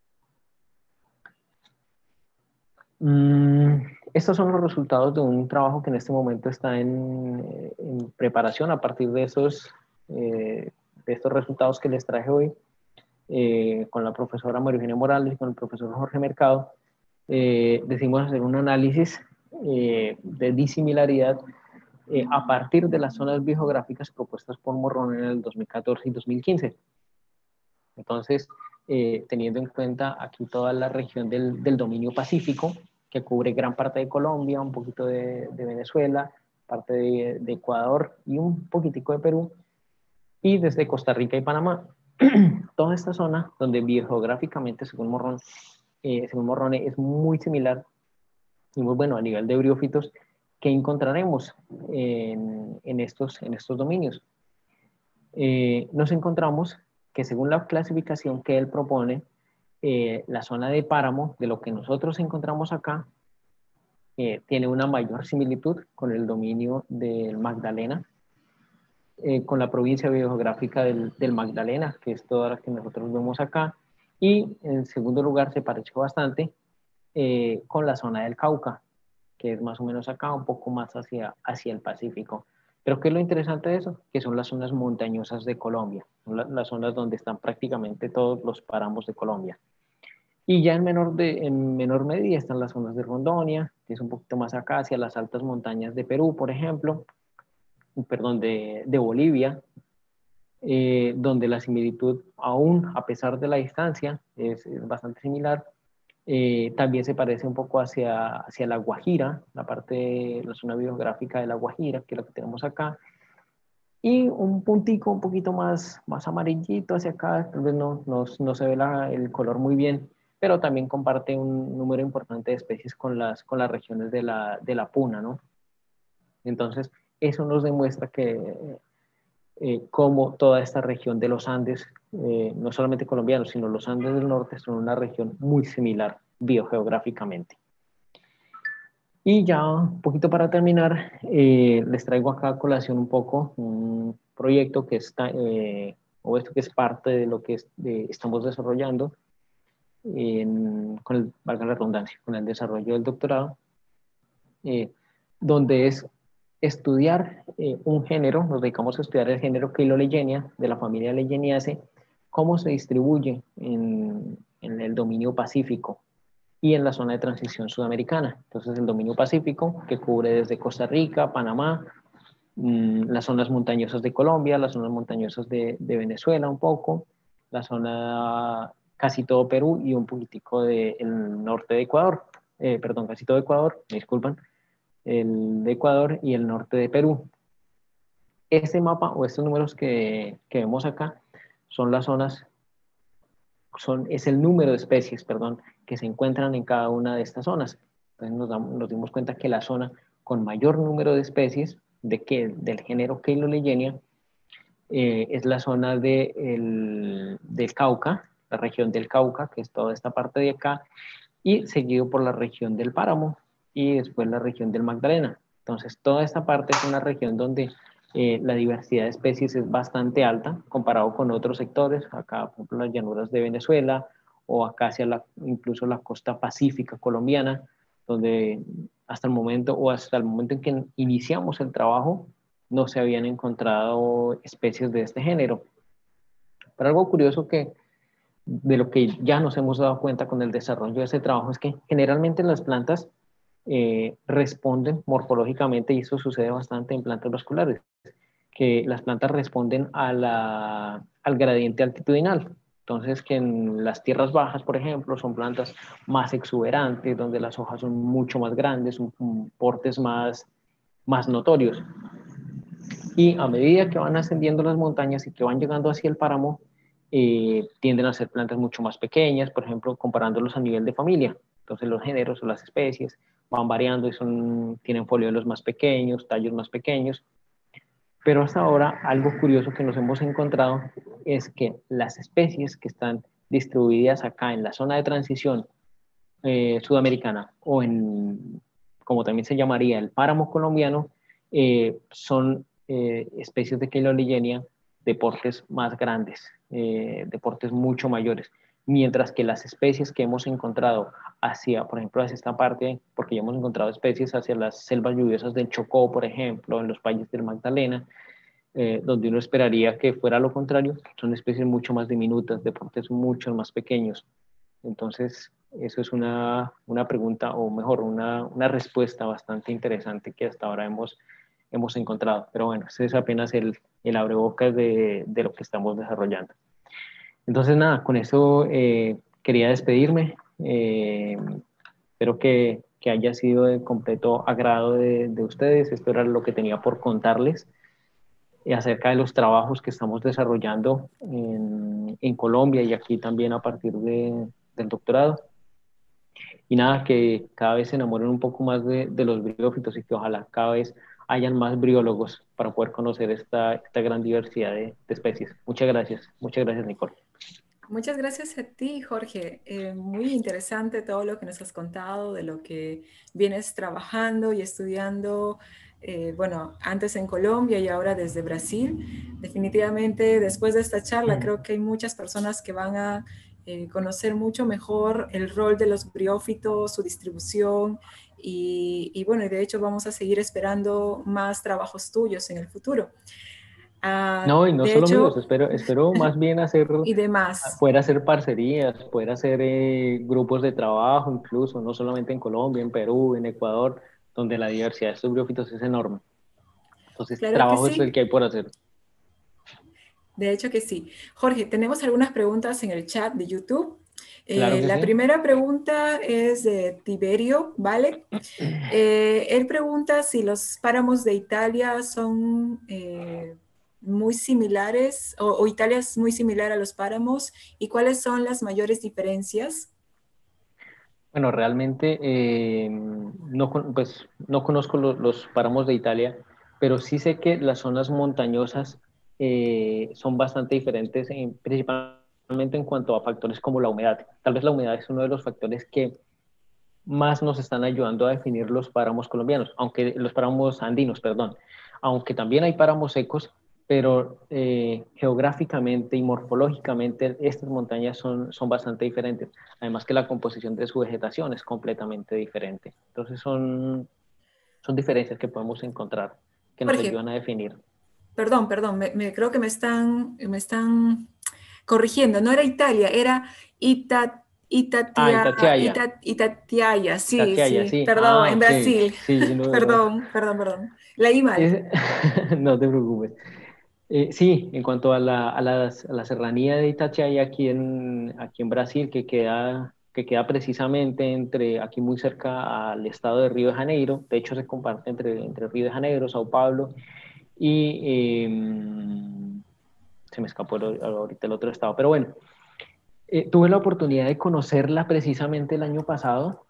Mm, estos son los resultados de un trabajo que en este momento está en, en preparación a partir de, esos, eh, de estos resultados que les traje hoy eh, con la profesora María Eugenia Morales y con el profesor Jorge Mercado. Eh, decidimos hacer un análisis eh, de disimilaridad eh, a partir de las zonas biogeográficas propuestas por Morrón en el dos mil catorce y dos mil quince. Entonces, eh, teniendo en cuenta aquí toda la región del, del dominio pacífico, que cubre gran parte de Colombia, un poquito de, de Venezuela, parte de, de Ecuador y un poquitico de Perú, y desde Costa Rica y Panamá. Toda esta zona, donde biogeográficamente, según Morrón, eh, según Morrone, es muy similar y muy bueno a nivel de briófitos, que encontraremos en, en, estos, en estos dominios. Eh, nos encontramos que según la clasificación que él propone, eh, la zona de páramo, de lo que nosotros encontramos acá, eh, tiene una mayor similitud con el dominio del Magdalena, eh, con la provincia biogeográfica del, del Magdalena, que es toda la que nosotros vemos acá, y en segundo lugar se parece bastante eh, con la zona del Cauca, que es más o menos acá, un poco más hacia, hacia el Pacífico. Pero ¿qué es lo interesante de eso? Que son las zonas montañosas de Colombia, son la, las zonas donde están prácticamente todos los páramos de Colombia. Y ya en menor, de, en menor medida están las zonas de Rondonia, que es un poquito más acá, hacia las altas montañas de Perú, por ejemplo, perdón, de, de Bolivia, eh, donde la similitud, aún a pesar de la distancia, es, es bastante similar. Eh, también se parece un poco hacia, hacia la Guajira, la parte de la zona biográfica de la Guajira, que es lo que tenemos acá. Y un puntico un poquito más, más amarillito hacia acá, tal vez no, no, no se ve la, el color muy bien, pero también comparte un número importante de especies con las, con las regiones de la, de la Puna, ¿no? Entonces, eso nos demuestra que eh, como toda esta región de los Andes, eh, no solamente colombianos, sino los Andes del norte, son una región muy similar biogeográficamente. Y ya un poquito para terminar, eh, les traigo acá a colación un poco un proyecto que está, eh, o esto que es parte de lo que es, de, estamos desarrollando en, con el, valga la redundancia, con el desarrollo del doctorado, eh, donde es estudiar eh, un género, nos dedicamos a estudiar el género Keiloleyenia de la familia Leyeniaceae, cómo se distribuye en, en el dominio pacífico y en la zona de transición sudamericana. Entonces el dominio pacífico, que cubre desde Costa Rica, Panamá, mmm, las zonas montañosas de Colombia, las zonas montañosas de, de Venezuela un poco, la zona casi todo Perú y un poquitico del de norte de Ecuador, eh, perdón, casi todo Ecuador, me disculpan, el de Ecuador y el norte de Perú. Este mapa o estos números que, que vemos acá son las zonas, son, es el número de especies, perdón, que se encuentran en cada una de estas zonas. Entonces nos, damos, nos dimos cuenta que la zona con mayor número de especies de que, del género Keiloleyenia eh, es la zona de el, del Cauca, la región del Cauca, que es toda esta parte de acá, y seguido por la región del Páramo y después la región del Magdalena. Entonces, toda esta parte es una región donde eh, la diversidad de especies es bastante alta comparado con otros sectores, acá, por ejemplo, las llanuras de Venezuela o acá hacia la, incluso la costa pacífica colombiana, donde hasta el momento o hasta el momento en que iniciamos el trabajo no se habían encontrado especies de este género. Pero algo curioso que de lo que ya nos hemos dado cuenta con el desarrollo de ese trabajo es que generalmente las plantas eh, responden morfológicamente, y eso sucede bastante en plantas vasculares, que las plantas responden a la, al gradiente altitudinal. Entonces, que en las tierras bajas, por ejemplo, son plantas más exuberantes, donde las hojas son mucho más grandes, un, un portes más, más notorios. Y a medida que van ascendiendo las montañas y que van llegando hacia el páramo, eh, tienden a ser plantas mucho más pequeñas, por ejemplo, comparándolos a nivel de familia. Entonces los géneros o las especies van variando y son, tienen foliolos más pequeños, tallos más pequeños. Pero hasta ahora algo curioso que nos hemos encontrado es que las especies que están distribuidas acá en la zona de transición eh, sudamericana o en, como también se llamaría, el páramo colombiano, eh, son eh, especies de Keiloleyenia de portes más grandes, eh, de portes mucho mayores, mientras que las especies que hemos encontrado hacia, por ejemplo, hacia esta parte, porque ya hemos encontrado especies hacia las selvas lluviosas del Chocó, por ejemplo, en los valles del Magdalena, eh, donde uno esperaría que fuera lo contrario, son especies mucho más diminutas, de portes mucho más pequeños. Entonces, eso es una, una pregunta, o mejor, una, una respuesta bastante interesante que hasta ahora hemos hemos encontrado. Pero bueno, ese es apenas el, el abrebocas de, de lo que estamos desarrollando. Entonces, nada, con eso eh, quería despedirme. Eh, espero que, que haya sido de completo agrado de, de ustedes. Esto era lo que tenía por contarles eh, acerca de los trabajos que estamos desarrollando en, en Colombia y aquí también a partir de, del doctorado. Y nada, que cada vez se enamoren un poco más de, de los briófitos y que ojalá cada vez hayan más briólogos para poder conocer esta, esta gran diversidad de, de especies. Muchas gracias. Muchas gracias, Nicole. Muchas gracias a ti, Jorge. Eh, muy interesante todo lo que nos has contado, de lo que vienes trabajando y estudiando, eh, bueno, antes en Colombia y ahora desde Brasil. Definitivamente, después de esta charla, creo que hay muchas personas que van a eh, conocer mucho mejor el rol de los briófitos, su distribución, y, y bueno, de hecho vamos a seguir esperando más trabajos tuyos en el futuro. Uh, No, y no de solo míos, hecho, espero, espero más bien hacer, y demás. poder hacer parcerías, poder hacer eh, grupos de trabajo incluso, no solamente en Colombia, en Perú, en Ecuador, donde la diversidad de estos briófitos es enorme. Entonces, Claro que trabajo es el sí. que hay por hacer. De hecho que sí. Jorge, tenemos algunas preguntas en el chat de YouTube. Claro Eh, que la sí. primera pregunta es de Tiberio, ¿vale? Eh, él pregunta si los páramos de Italia son eh, muy similares, o, o Italia es muy similar a los páramos, y cuáles son las mayores diferencias. Bueno, realmente eh, no, pues, no conozco lo- los páramos de Italia, pero sí sé que las zonas montañosas eh, son bastante diferentes, en- principalmente en cuanto a factores como la humedad. Tal vez la humedad es uno de los factores que más nos están ayudando a definir los páramos colombianos, aunque los páramos andinos, perdón, aunque también hay páramos secos, pero eh, geográficamente y morfológicamente estas montañas son, son bastante diferentes. Además que la composición de su vegetación es completamente diferente. Entonces son, son diferencias que podemos encontrar, que nos Jorge, ayudan a definir. perdón, perdón, me, me- creo que me están, me están corrigiendo. No era Italia, era Ita, Ah, Itatia, Itatiaya. Ita- Itatiaya, sí, Itatiaya, sí, sí. perdón, Ah, en ok. Brasil. Sí, no, no. Perdón, perdón, perdón. Leí mal. Es- no te preocupes. Eh, sí, en cuanto a la, a las- a la serranía de Itatiaia aquí en, aquí en Brasil, que queda, que queda precisamente entre, aquí muy cerca al estado de Río de Janeiro, de hecho se comparte entre, entre Río de Janeiro, Sao Paulo y eh, se me escapó el- ahorita el otro estado, pero bueno, eh, tuve la oportunidad de conocerla precisamente el año pasado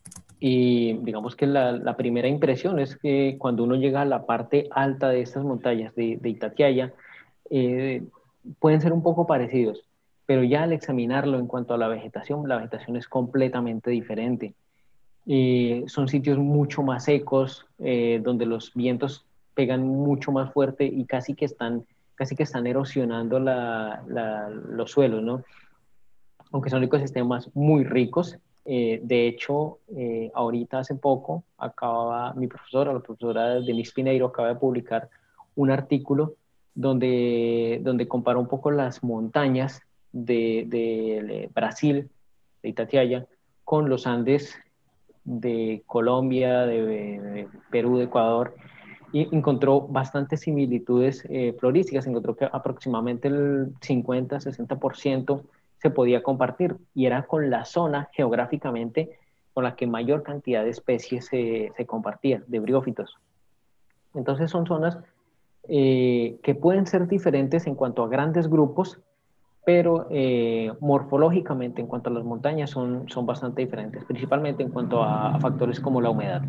y digamos que la, la primera impresión es que cuando uno llega a la parte alta de estas montañas de, de Itatiaia, eh, pueden ser un poco parecidos, pero ya al examinarlo en cuanto a la vegetación, la vegetación es completamente diferente. Eh, son sitios mucho más secos, eh, donde los vientos pegan mucho más fuerte y casi que están, casi que están erosionando la, la, los suelos, ¿no? Aunque son ecosistemas muy ricos. Eh, de hecho, eh, ahorita hace poco, acaba mi profesora, la profesora Denise Pineiro, acaba de publicar un artículo donde, donde compara un poco las montañas de, de Brasil, de Itatiaia, con los Andes de Colombia, de, de Perú, de Ecuador, y encontró bastantes similitudes eh, florísticas, encontró que aproximadamente el cincuenta sesenta por ciento se podía compartir y era con la zona geográficamente con la que mayor cantidad de especies se, se compartía, de briófitos. Entonces son zonas eh, que pueden ser diferentes en cuanto a grandes grupos, pero eh, morfológicamente en cuanto a las montañas son, son bastante diferentes, principalmente en cuanto a, a factores como la humedad.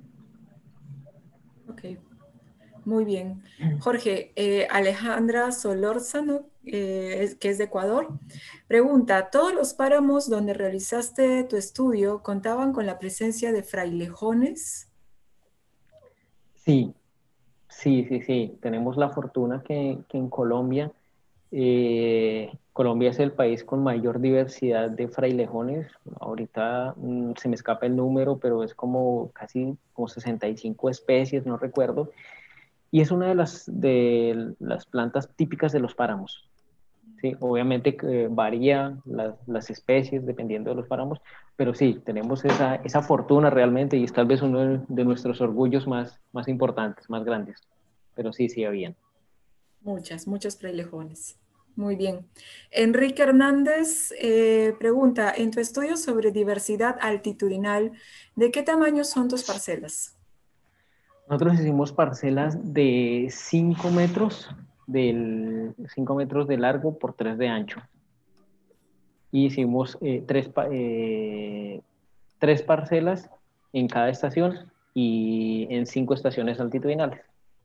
Ok, muy bien. Jorge, eh, Alejandra Solórzano, eh, es- que es de Ecuador, pregunta, ¿todos los páramos donde realizaste tu estudio contaban con la presencia de frailejones? Sí, sí, sí, sí. Tenemos la fortuna que, que en Colombia, eh, Colombia es el país con mayor diversidad de frailejones. Ahorita mm, se me escapa el número, pero es como casi como sesenta y cinco especies, no recuerdo. Y es una de las, de las plantas típicas de los páramos. Sí, obviamente que varía las, las especies dependiendo de los páramos, pero sí, tenemos esa, esa fortuna realmente y es tal vez uno de, de nuestros orgullos más, más importantes, más grandes. Pero sí, sí, habían. Muchas, muchos frailejones. Muy bien. Enrique Hernández eh, pregunta, en tu estudio sobre diversidad altitudinal, ¿de qué tamaño son tus parcelas? Nosotros hicimos parcelas de cinco metros, del, cinco metros de largo por tres de ancho. Y hicimos eh, tres, pa- eh, tres parcelas en cada estación y en cinco estaciones altitudinales.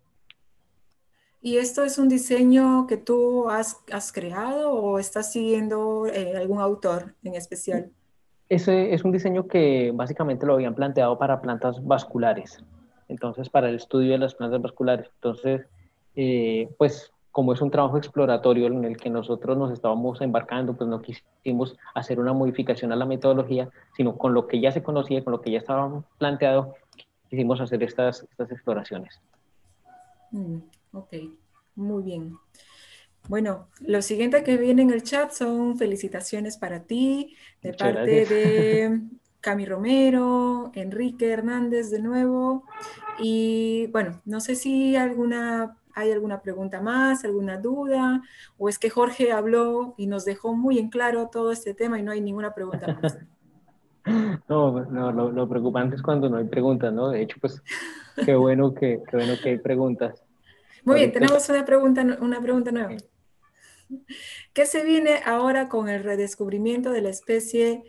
¿Y esto es un diseño que tú has, has creado o estás siguiendo eh, algún autor en especial? Ese es un diseño que básicamente lo habían planteado para plantas vasculares, entonces para el estudio de las plantas vasculares. Entonces, eh, pues como es un trabajo exploratorio en el que nosotros nos estábamos embarcando, pues no quisimos hacer una modificación a la metodología, sino con lo que ya se conocía, con lo que ya estaba planteado, quisimos hacer estas, estas exploraciones. Mm, ok, muy bien. Bueno, lo siguiente que viene en el chat son felicitaciones para ti de Muchas parte gracias. de Cami Romero, Enrique Hernández de nuevo. Y bueno, no sé si alguna, hay alguna pregunta más, alguna duda, o es que Jorge habló y nos dejó muy en claro todo este tema y no hay ninguna pregunta más. No, no, lo, lo preocupante es cuando no hay preguntas, ¿no? De hecho, pues qué bueno que, qué bueno que hay preguntas. Muy bien, Ahorita, tenemos una pregunta, una pregunta nueva. eh, ¿Qué se viene ahora con el redescubrimiento de la especie,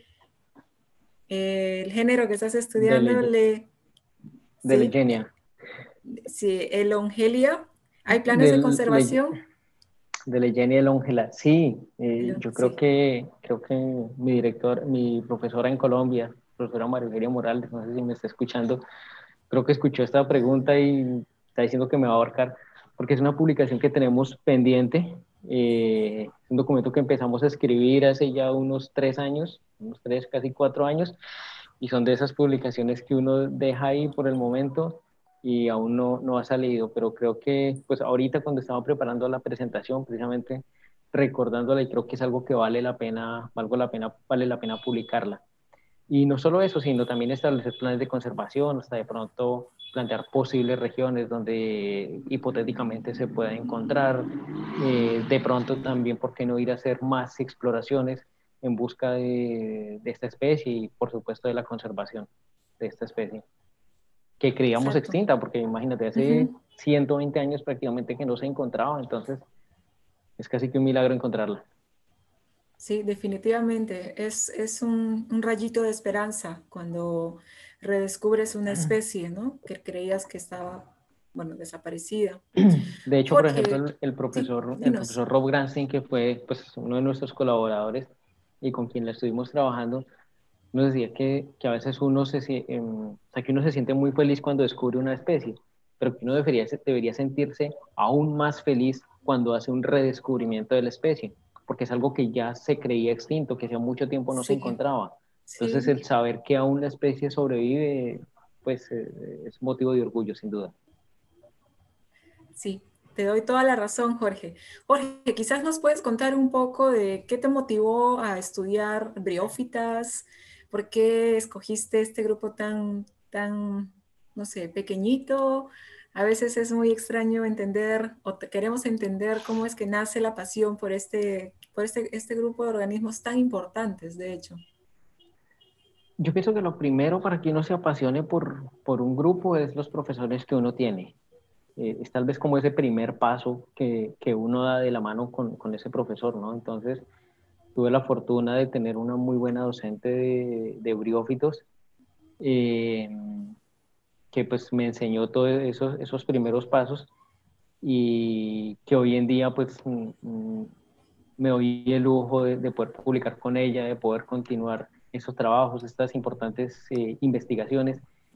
eh, el género que estás de, estudiando, Leye- le, de ¿sí? Leyenia. Sí, el Ongelia. ¿Hay planes de Del, Le- conservación? de Leyenia y Longela. Sí, El eh, on- yo creo sí. que, creo que mi director, mi profesora en Colombia, profesora María Eugenia Morales, no sé si me está escuchando, creo que escuchó esta pregunta y está diciendo que me va a abarcar, porque es una publicación que tenemos pendiente, eh, un documento que empezamos a escribir hace ya unos tres años, unos tres, casi cuatro años, y son de esas publicaciones que uno deja ahí por el momento y aún no, no ha salido, pero creo que pues ahorita cuando estaba preparando la presentación, precisamente recordándola y creo que es algo que vale la pena, valgo la pena, vale la pena publicarla. Y no solo eso, sino también establecer planes de conservación, hasta de pronto plantear posibles regiones donde hipotéticamente se pueda encontrar. Eh, de pronto también, ¿por qué no ir a hacer más exploraciones en busca de, de esta especie y, por supuesto, de la conservación de esta especie? Que creíamos Exacto. extinta, porque imagínate, hace Ujú. ciento veinte años prácticamente que no se encontraba, entonces es casi que un milagro encontrarla. Sí, definitivamente. Es, es un, un rayito de esperanza cuando redescubres una especie, ¿no? Que creías que estaba, bueno, desaparecida. De hecho, por ejemplo, Jorge, el, el sí, profesor, el dinos. profesor Rob Granstein, que fue pues, uno de nuestros colaboradores y con quien le estuvimos trabajando, nos decía que, que a veces uno se, sie- em, o sea, que uno se siente muy feliz cuando descubre una especie, pero que uno debería, se- debería sentirse aún más feliz cuando hace un redescubrimiento de la especie, porque es algo que ya se creía extinto, que hacía mucho tiempo no se Sí, encontraba. Entonces, sí, el saber que aún la especie sobrevive, pues eh, es motivo de orgullo, sin duda. sí. Te doy toda la razón, Jorge. Jorge, quizás nos puedes contar un poco de qué te motivó a estudiar briófitas, por qué escogiste este grupo tan, tan, no sé, pequeñito. A veces es muy extraño entender o te- queremos entender cómo es que nace la pasión por este, por este, este grupo de organismos tan importantes, de hecho. Yo pienso que lo primero para que uno se apasione por, por un grupo es los profesores que uno tiene. Eh, es tal vez como ese primer paso que, que uno da de la mano con, con ese profesor, ¿no? Entonces, tuve la fortuna de tener una muy buena docente de, de briófitos eh, que pues me enseñó todos esos, esos primeros pasos y que hoy en día pues mm, mm, me doy el lujo de, de poder publicar con ella, de poder continuar esos trabajos, estas importantes eh, investigaciones.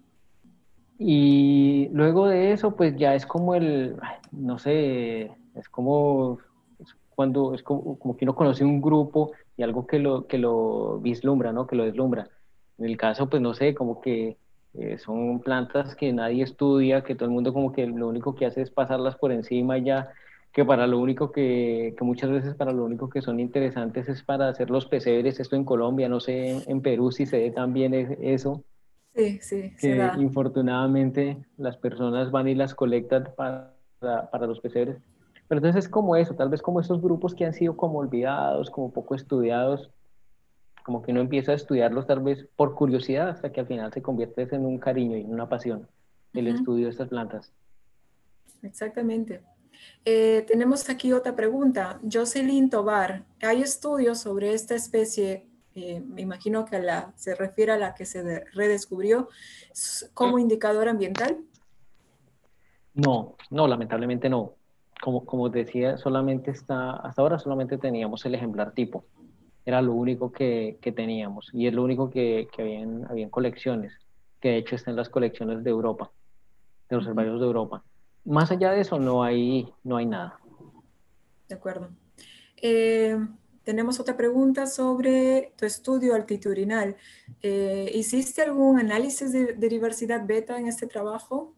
Y luego de eso, pues ya es como el, ay, no sé, es como es cuando es como, como que uno conoce un grupo y algo que lo, que lo vislumbra, ¿no? Que lo deslumbra. En el caso, pues no sé, como que eh, son plantas que nadie estudia, que todo el mundo como que lo único que hace es pasarlas por encima y ya, que para lo único que, que muchas veces para lo único que son interesantes es para hacer los pesebres, esto en Colombia, no sé, en, en Perú si se ve también es- eso, Sí, sí, se que da. infortunadamente las personas van y las colectan para, para los pesebres. Pero entonces es como eso, tal vez como esos grupos que han sido como olvidados, como poco estudiados, como que uno empieza a estudiarlos tal vez por curiosidad hasta que al final se convierte en un cariño y en una pasión el Ujú, estudio de estas plantas. exactamente. Eh, tenemos aquí otra pregunta. Jocelyn Tobar, ¿hay estudios sobre esta especie? Eh, me imagino que a la, se refiere a la que se de- redescubrió s- como indicador ambiental. No, no, lamentablemente no. Como, como decía, solamente está, hasta ahora solamente teníamos el ejemplar tipo. Era lo único que, que teníamos y es lo único que, que habían, habían colecciones, que de hecho está en las colecciones de Europa, de los Ujú, herbarios de Europa. Más allá de eso no hay, no hay nada. de acuerdo. Eh, tenemos otra pregunta sobre tu estudio altitudinal. Eh, ¿hiciste algún análisis de, de diversidad beta en este trabajo?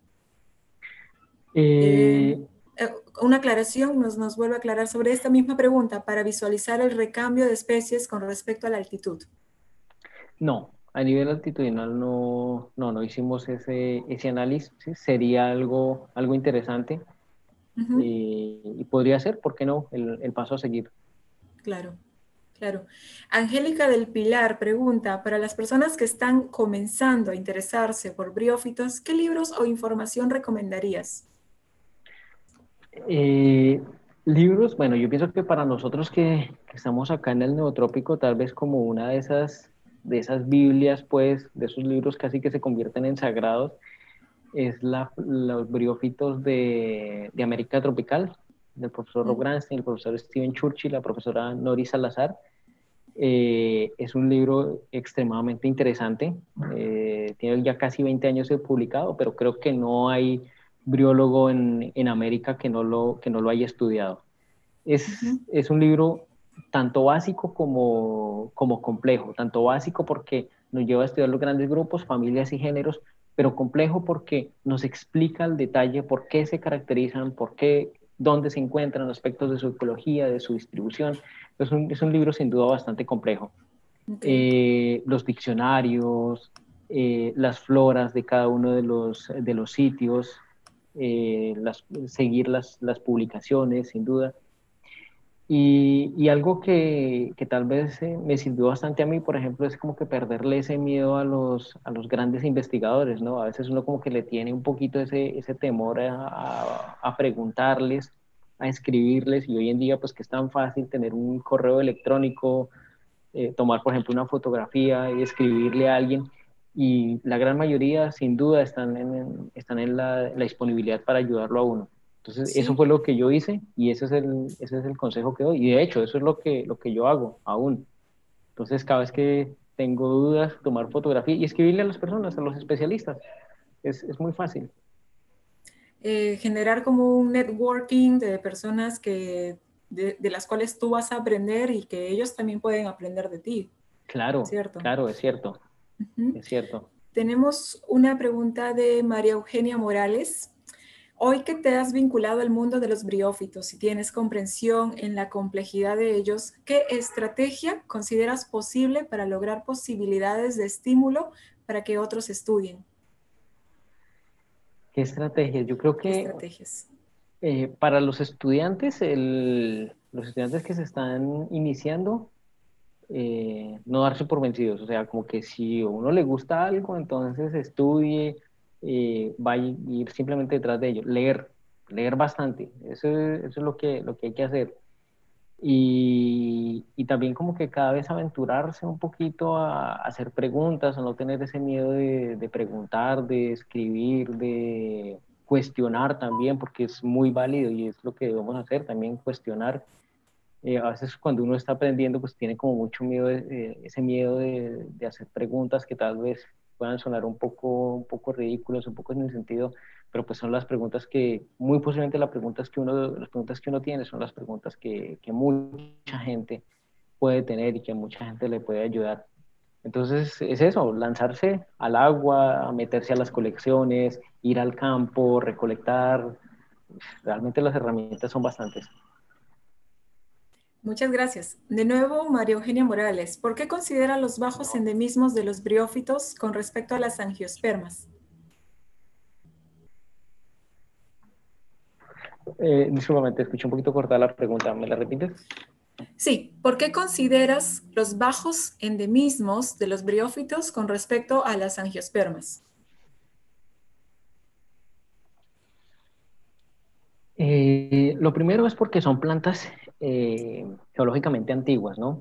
Eh, Eh, eh, una aclaración, nos, nos vuelve a aclarar sobre esta misma pregunta para visualizar el recambio de especies con respecto a la altitud. no, a nivel altitudinal no, no, no hicimos ese, ese análisis. Sería algo, algo interesante Ujú, eh, y podría ser, ¿por qué no?, el, el paso a seguir. claro, claro. Angélica del Pilar pregunta, para las personas que están comenzando a interesarse por briófitos, ¿qué libros o información recomendarías? Eh, libros, bueno, yo pienso que para nosotros que, que estamos acá en el Neotrópico, tal vez como una de esas, de esas Biblias, pues, de esos libros casi que se convierten en sagrados, es la, los briófitos de, de América Tropical, del profesor Rob Mm, Granstein, el profesor Steven Churchill, la profesora Nori Salazar. Eh, es un libro extremadamente interesante. Eh, tiene ya casi veinte años de publicado, pero creo que no hay briólogo en, en América que no, lo, que no lo haya estudiado. Es, ujú, es un libro tanto básico como, como complejo, tanto básico porque nos lleva a estudiar los grandes grupos, familias y géneros, pero complejo porque nos explica al detalle por qué se caracterizan, por qué, dónde se encuentran aspectos de su ecología, de su distribución. Es un, es un libro sin duda bastante complejo. ok. Eh, los diccionarios, eh, las floras de cada uno de los, de los sitios, eh, las, seguir las, las publicaciones, sin duda. Y, y algo que, que tal vez eh, me sirvió bastante a mí, por ejemplo, es como que perderle ese miedo a los, a los grandes investigadores, ¿no? A veces uno como que le tiene un poquito ese, ese temor a, a, a preguntarles, a escribirles, y hoy en día pues que es tan fácil tener un correo electrónico, eh, tomar por ejemplo una fotografía y escribirle a alguien, y la gran mayoría sin duda están en, están en la, la disponibilidad para ayudarlo a uno. Entonces, eso Sí, fue lo que yo hice y ese es el, ese es el consejo que doy. Y de hecho, eso es lo que, lo que yo hago aún. Entonces, cada vez que tengo dudas, tomar fotografía y escribirle a las personas, a los especialistas. Es, es muy fácil. eh, generar como un networking de personas que, de, de las cuales tú vas a aprender y que ellos también pueden aprender de ti, Claro, ¿cierto? claro, es cierto, Ujú. es cierto. Tenemos una pregunta de María Eugenia Morales. Hoy que te has vinculado al mundo de los briófitos y tienes comprensión en la complejidad de ellos, ¿qué estrategia consideras posible para lograr posibilidades de estímulo para que otros estudien? ¿Qué estrategias? Yo creo ¿Qué que estrategias? eh, para los estudiantes, el, los estudiantes que se están iniciando, eh, no darse por vencidos, o sea, como que si a uno le gusta algo, entonces estudie, eh, va a ir simplemente detrás de ello, leer, leer bastante, eso, es- eso es lo que, lo que hay que hacer. Y, y también como que cada vez aventurarse un poquito a, a hacer preguntas, a no tener ese miedo de, de preguntar, de escribir, de cuestionar también, porque es muy válido y es lo que debemos hacer, también cuestionar. Eh, a veces cuando uno está aprendiendo, pues tiene como mucho miedo, de- de- ese miedo de, de hacer preguntas que tal vez puedan sonar un poco, un poco ridículas, un poco sin el sentido, pero pues son las preguntas que, muy posiblemente las preguntas que uno, las preguntas que uno tiene son las preguntas que, que mucha gente puede tener y que a mucha gente le puede ayudar. Entonces es eso, lanzarse al agua, meterse a las colecciones, ir al campo, recolectar, realmente las herramientas son bastantes. Muchas gracias. De nuevo, María Eugenia Morales, ¿por qué considera los bajos endemismos de los briófitos con respecto a las angiospermas? Eh, discúlpame, te escuché un poquito cortada la pregunta, ¿me la repites? Sí, ¿por qué consideras los bajos endemismos de los briófitos con respecto a las angiospermas? Eh, lo primero es porque son plantas eh, geológicamente antiguas, ¿no?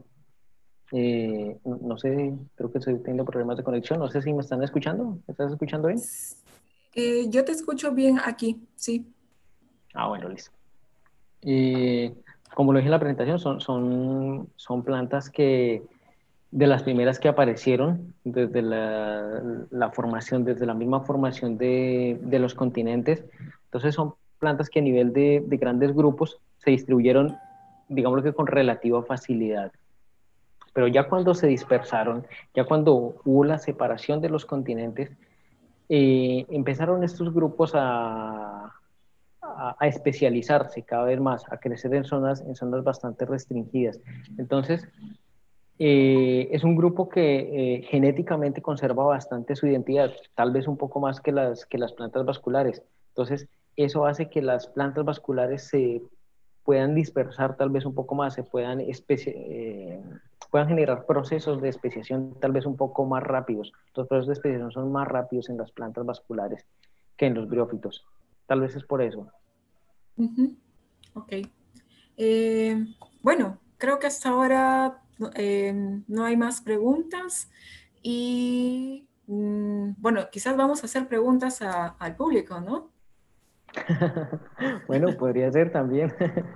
Eh, no, no sé, creo que estoy teniendo problemas de conexión, no sé si me están escuchando, ¿me estás escuchando bien? Eh, yo te escucho bien aquí, sí. Ah, bueno, listo. Eh, como lo dije en la presentación, son, son, son plantas que de las primeras que aparecieron desde la, la formación, desde la misma formación de, de los continentes. Entonces son plantas que a nivel de, de grandes grupos se distribuyeron, digamos que con relativa facilidad. Pero ya cuando se dispersaron, ya cuando hubo la separación de los continentes, eh, empezaron estos grupos a, a, a, especializarse cada vez más, a crecer en zonas, en zonas bastante restringidas. Entonces, eh, es un grupo que eh, genéticamente conserva bastante su identidad, tal vez un poco más que las, que las plantas vasculares. Entonces, eso hace que las plantas vasculares se puedan dispersar tal vez un poco más, se puedan, eh, puedan generar procesos de especiación tal vez un poco más rápidos. Los procesos de especiación son más rápidos en las plantas vasculares que en los briófitos. Tal vez es por eso. Uh-huh. Ok. Eh, bueno, creo que hasta ahora eh, no hay más preguntas y mm, bueno, quizás vamos a hacer preguntas a, al público, ¿no? Bueno, podría ser también.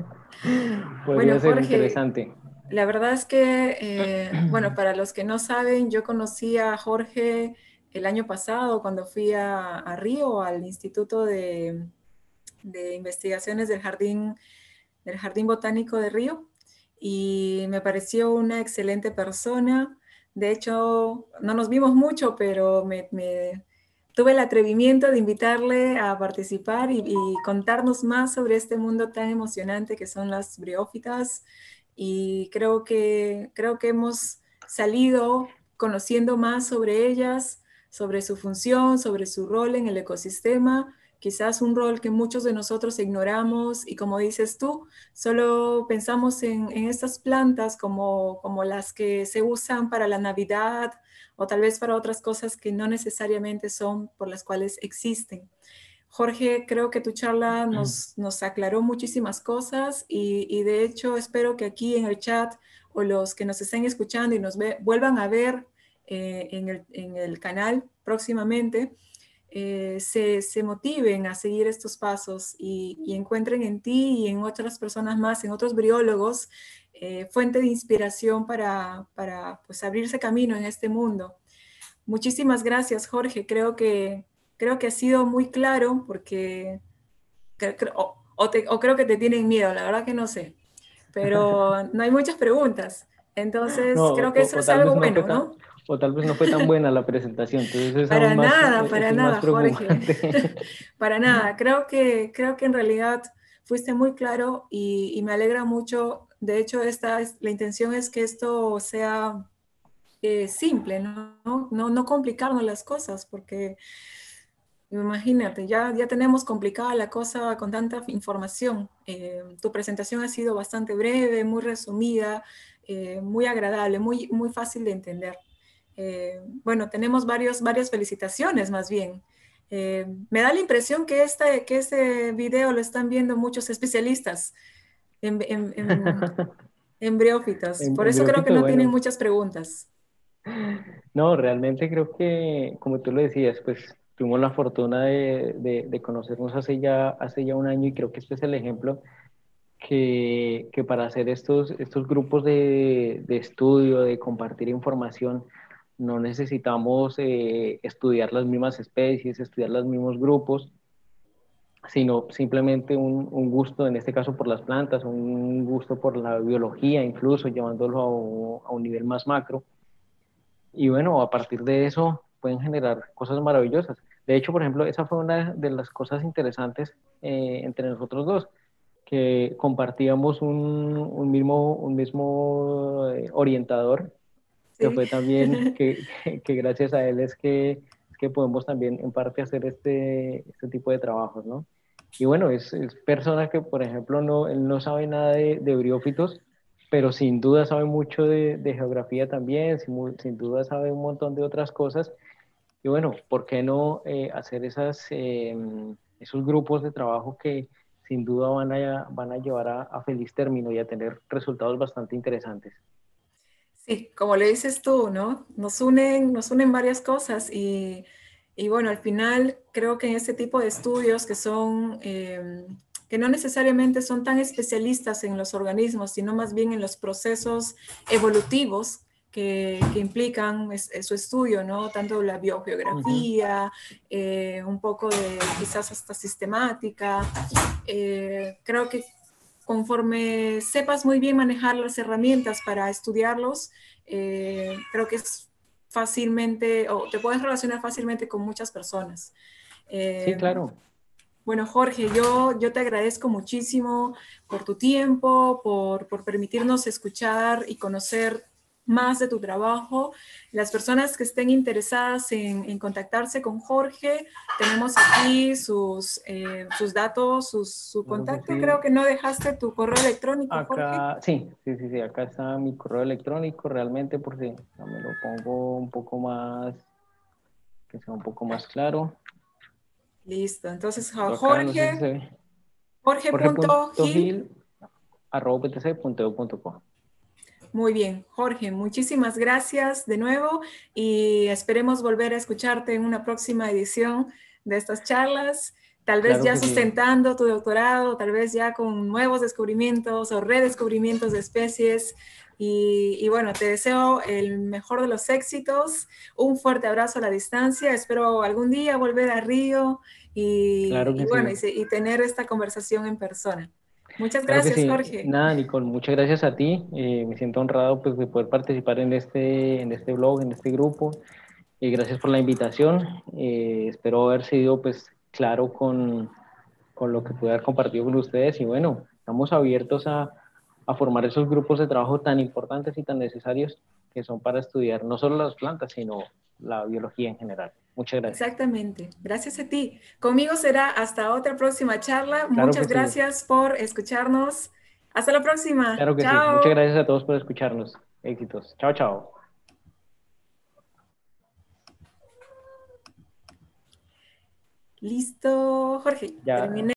Bueno, Podría ser Jorge, interesante. la verdad es que, eh, bueno, para los que no saben, yo conocí a Jorge el año pasado cuando fui a, a Río, al Instituto de, de Investigaciones del Jardín, del Jardín Botánico de Río, y me pareció una excelente persona. De hecho, no nos vimos mucho, pero me, me tuve el atrevimiento de invitarle a participar y, y contarnos más sobre este mundo tan emocionante que son las briófitas. Y creo que, creo que hemos salido conociendo más sobre ellas, sobre su función, sobre su rol en el ecosistema, quizás un rol que muchos de nosotros ignoramos y como dices tú, solo pensamos en, en estas plantas como, como las que se usan para la Navidad o tal vez para otras cosas que no necesariamente son por las cuales existen. Jorge, creo que tu charla nos, nos aclaró muchísimas cosas y, y, de hecho espero que aquí en el chat o los que nos estén escuchando y nos ve, vuelvan a ver eh, en, el, en el canal próximamente, eh, se, se motiven a seguir estos pasos y, y encuentren en ti y en otras personas más, en otros briólogos, eh, fuente de inspiración para, para pues, abrirse camino en este mundo. Muchísimas gracias, Jorge. Creo que, creo que ha sido muy claro porque creo, creo, o, o, te, o creo que te tienen miedo, la verdad que no sé. Pero no hay muchas preguntas. Entonces, No, creo que o, eso o es tal vez algo no fue bueno, tan, ¿no? o tal vez no fue tan buena la presentación, entonces es Para aún más, nada, eh, para es más nada, Jorge. preocupante. Para nada. Creo que, creo que en realidad fuiste muy claro y, y me alegra mucho. De hecho, esta es, la intención es que esto sea eh, simple, ¿no? No, no complicarnos las cosas, porque imagínate, ya, ya tenemos complicada la cosa con tanta información. Eh, tu presentación ha sido bastante breve, muy resumida, eh, muy agradable, muy, muy fácil de entender. Eh, bueno, tenemos varios, varias felicitaciones más bien. Eh, me da la impresión que, esta, que este video lo están viendo muchos especialistas en, en, en, en briófitos. En, Por en eso creo que briófitos, no tienen bueno, muchas preguntas. no, realmente creo que, como tú lo decías, pues tuvimos la fortuna de, de, de conocernos hace ya, hace ya un año y creo que este es el ejemplo que, que para hacer estos, estos grupos de, de estudio, de compartir información, no necesitamos eh, estudiar las mismas especies, estudiar los mismos grupos, sino simplemente un, un, gusto, en este caso por las plantas, un gusto por la biología, incluso llevándolo a, a un nivel más macro. Y bueno, a partir de eso pueden generar cosas maravillosas. De hecho, por ejemplo, esa fue una de las cosas interesantes eh, entre nosotros dos, que compartíamos un, un mismo, un mismo eh, orientador, que Sí. fue también, que, que, que gracias a él es que, es que podemos también en parte hacer este, este tipo de trabajos, ¿no? Y bueno, es, es persona que, por ejemplo, no, él no sabe nada de, de briófitos, pero sin duda sabe mucho de, de geografía también, sin, sin, duda sabe un montón de otras cosas. Y bueno, ¿por qué no eh, hacer esas, eh, esos grupos de trabajo que sin duda van a, van a llevar a, a feliz término y a tener resultados bastante interesantes? Sí, como le dices tú, ¿no? Nos unen, nos unen varias cosas y, y bueno, al final creo que en este tipo de estudios que son, eh, que no necesariamente son tan especialistas en los organismos, sino más bien en los procesos evolutivos que, que implican es, es su estudio, ¿no? Tanto la Ujú. biogeografía, eh, un poco de quizás hasta sistemática. Eh, creo que conforme sepas muy bien manejar las herramientas para estudiarlos, eh, creo que es fácilmente, o te puedes relacionar fácilmente con muchas personas. Sí, Eh, claro. bueno, Jorge, yo, yo te agradezco muchísimo por tu tiempo, por, por permitirnos escuchar y conocer más de tu trabajo. Las personas que estén interesadas en, en contactarse con Jorge, tenemos aquí sus, eh, sus datos, sus, su Claro que contacto. Creo sí. que no dejaste tu correo electrónico, Jorge. Acá, sí, sí, sí, sí, acá está mi correo electrónico realmente por si ya me lo pongo un poco más, que sea un poco más claro. Listo, entonces Lo acá, no sé si Jorge, se ve. Jorge.gil. jorge.gil arroba p t c punto e u punto co. Muy bien, Jorge, muchísimas gracias de nuevo y esperemos volver a escucharte en una próxima edición de estas charlas, tal vez Claro ya que sí. sustentando tu doctorado, tal vez ya con nuevos descubrimientos o redescubrimientos de especies. Y, y bueno, te deseo el mejor de los éxitos, un fuerte abrazo a la distancia, espero algún día volver a Río y, Claro y que bueno, sí. y, se- y tener esta conversación en persona. Muchas Claro que gracias, sí. Jorge. Nada, Nicole, muchas gracias a ti. Eh, me siento honrado pues, de poder participar en este, en este blog, en este grupo. Y gracias por la invitación. Eh, espero haber sido pues, claro con, con lo que pude haber compartido con ustedes. Y bueno, estamos abiertos a, a formar esos grupos de trabajo tan importantes y tan necesarios que son para estudiar no solo las plantas, sino la biología en general. Muchas gracias. Exactamente. Gracias a ti. Conmigo será hasta otra próxima charla. Claro que Muchas sí. gracias por escucharnos. Hasta la próxima. Claro que sí. Muchas Chao. gracias a todos por escucharnos. Éxitos. Chao, chao. Listo, Jorge. Ya. Terminé.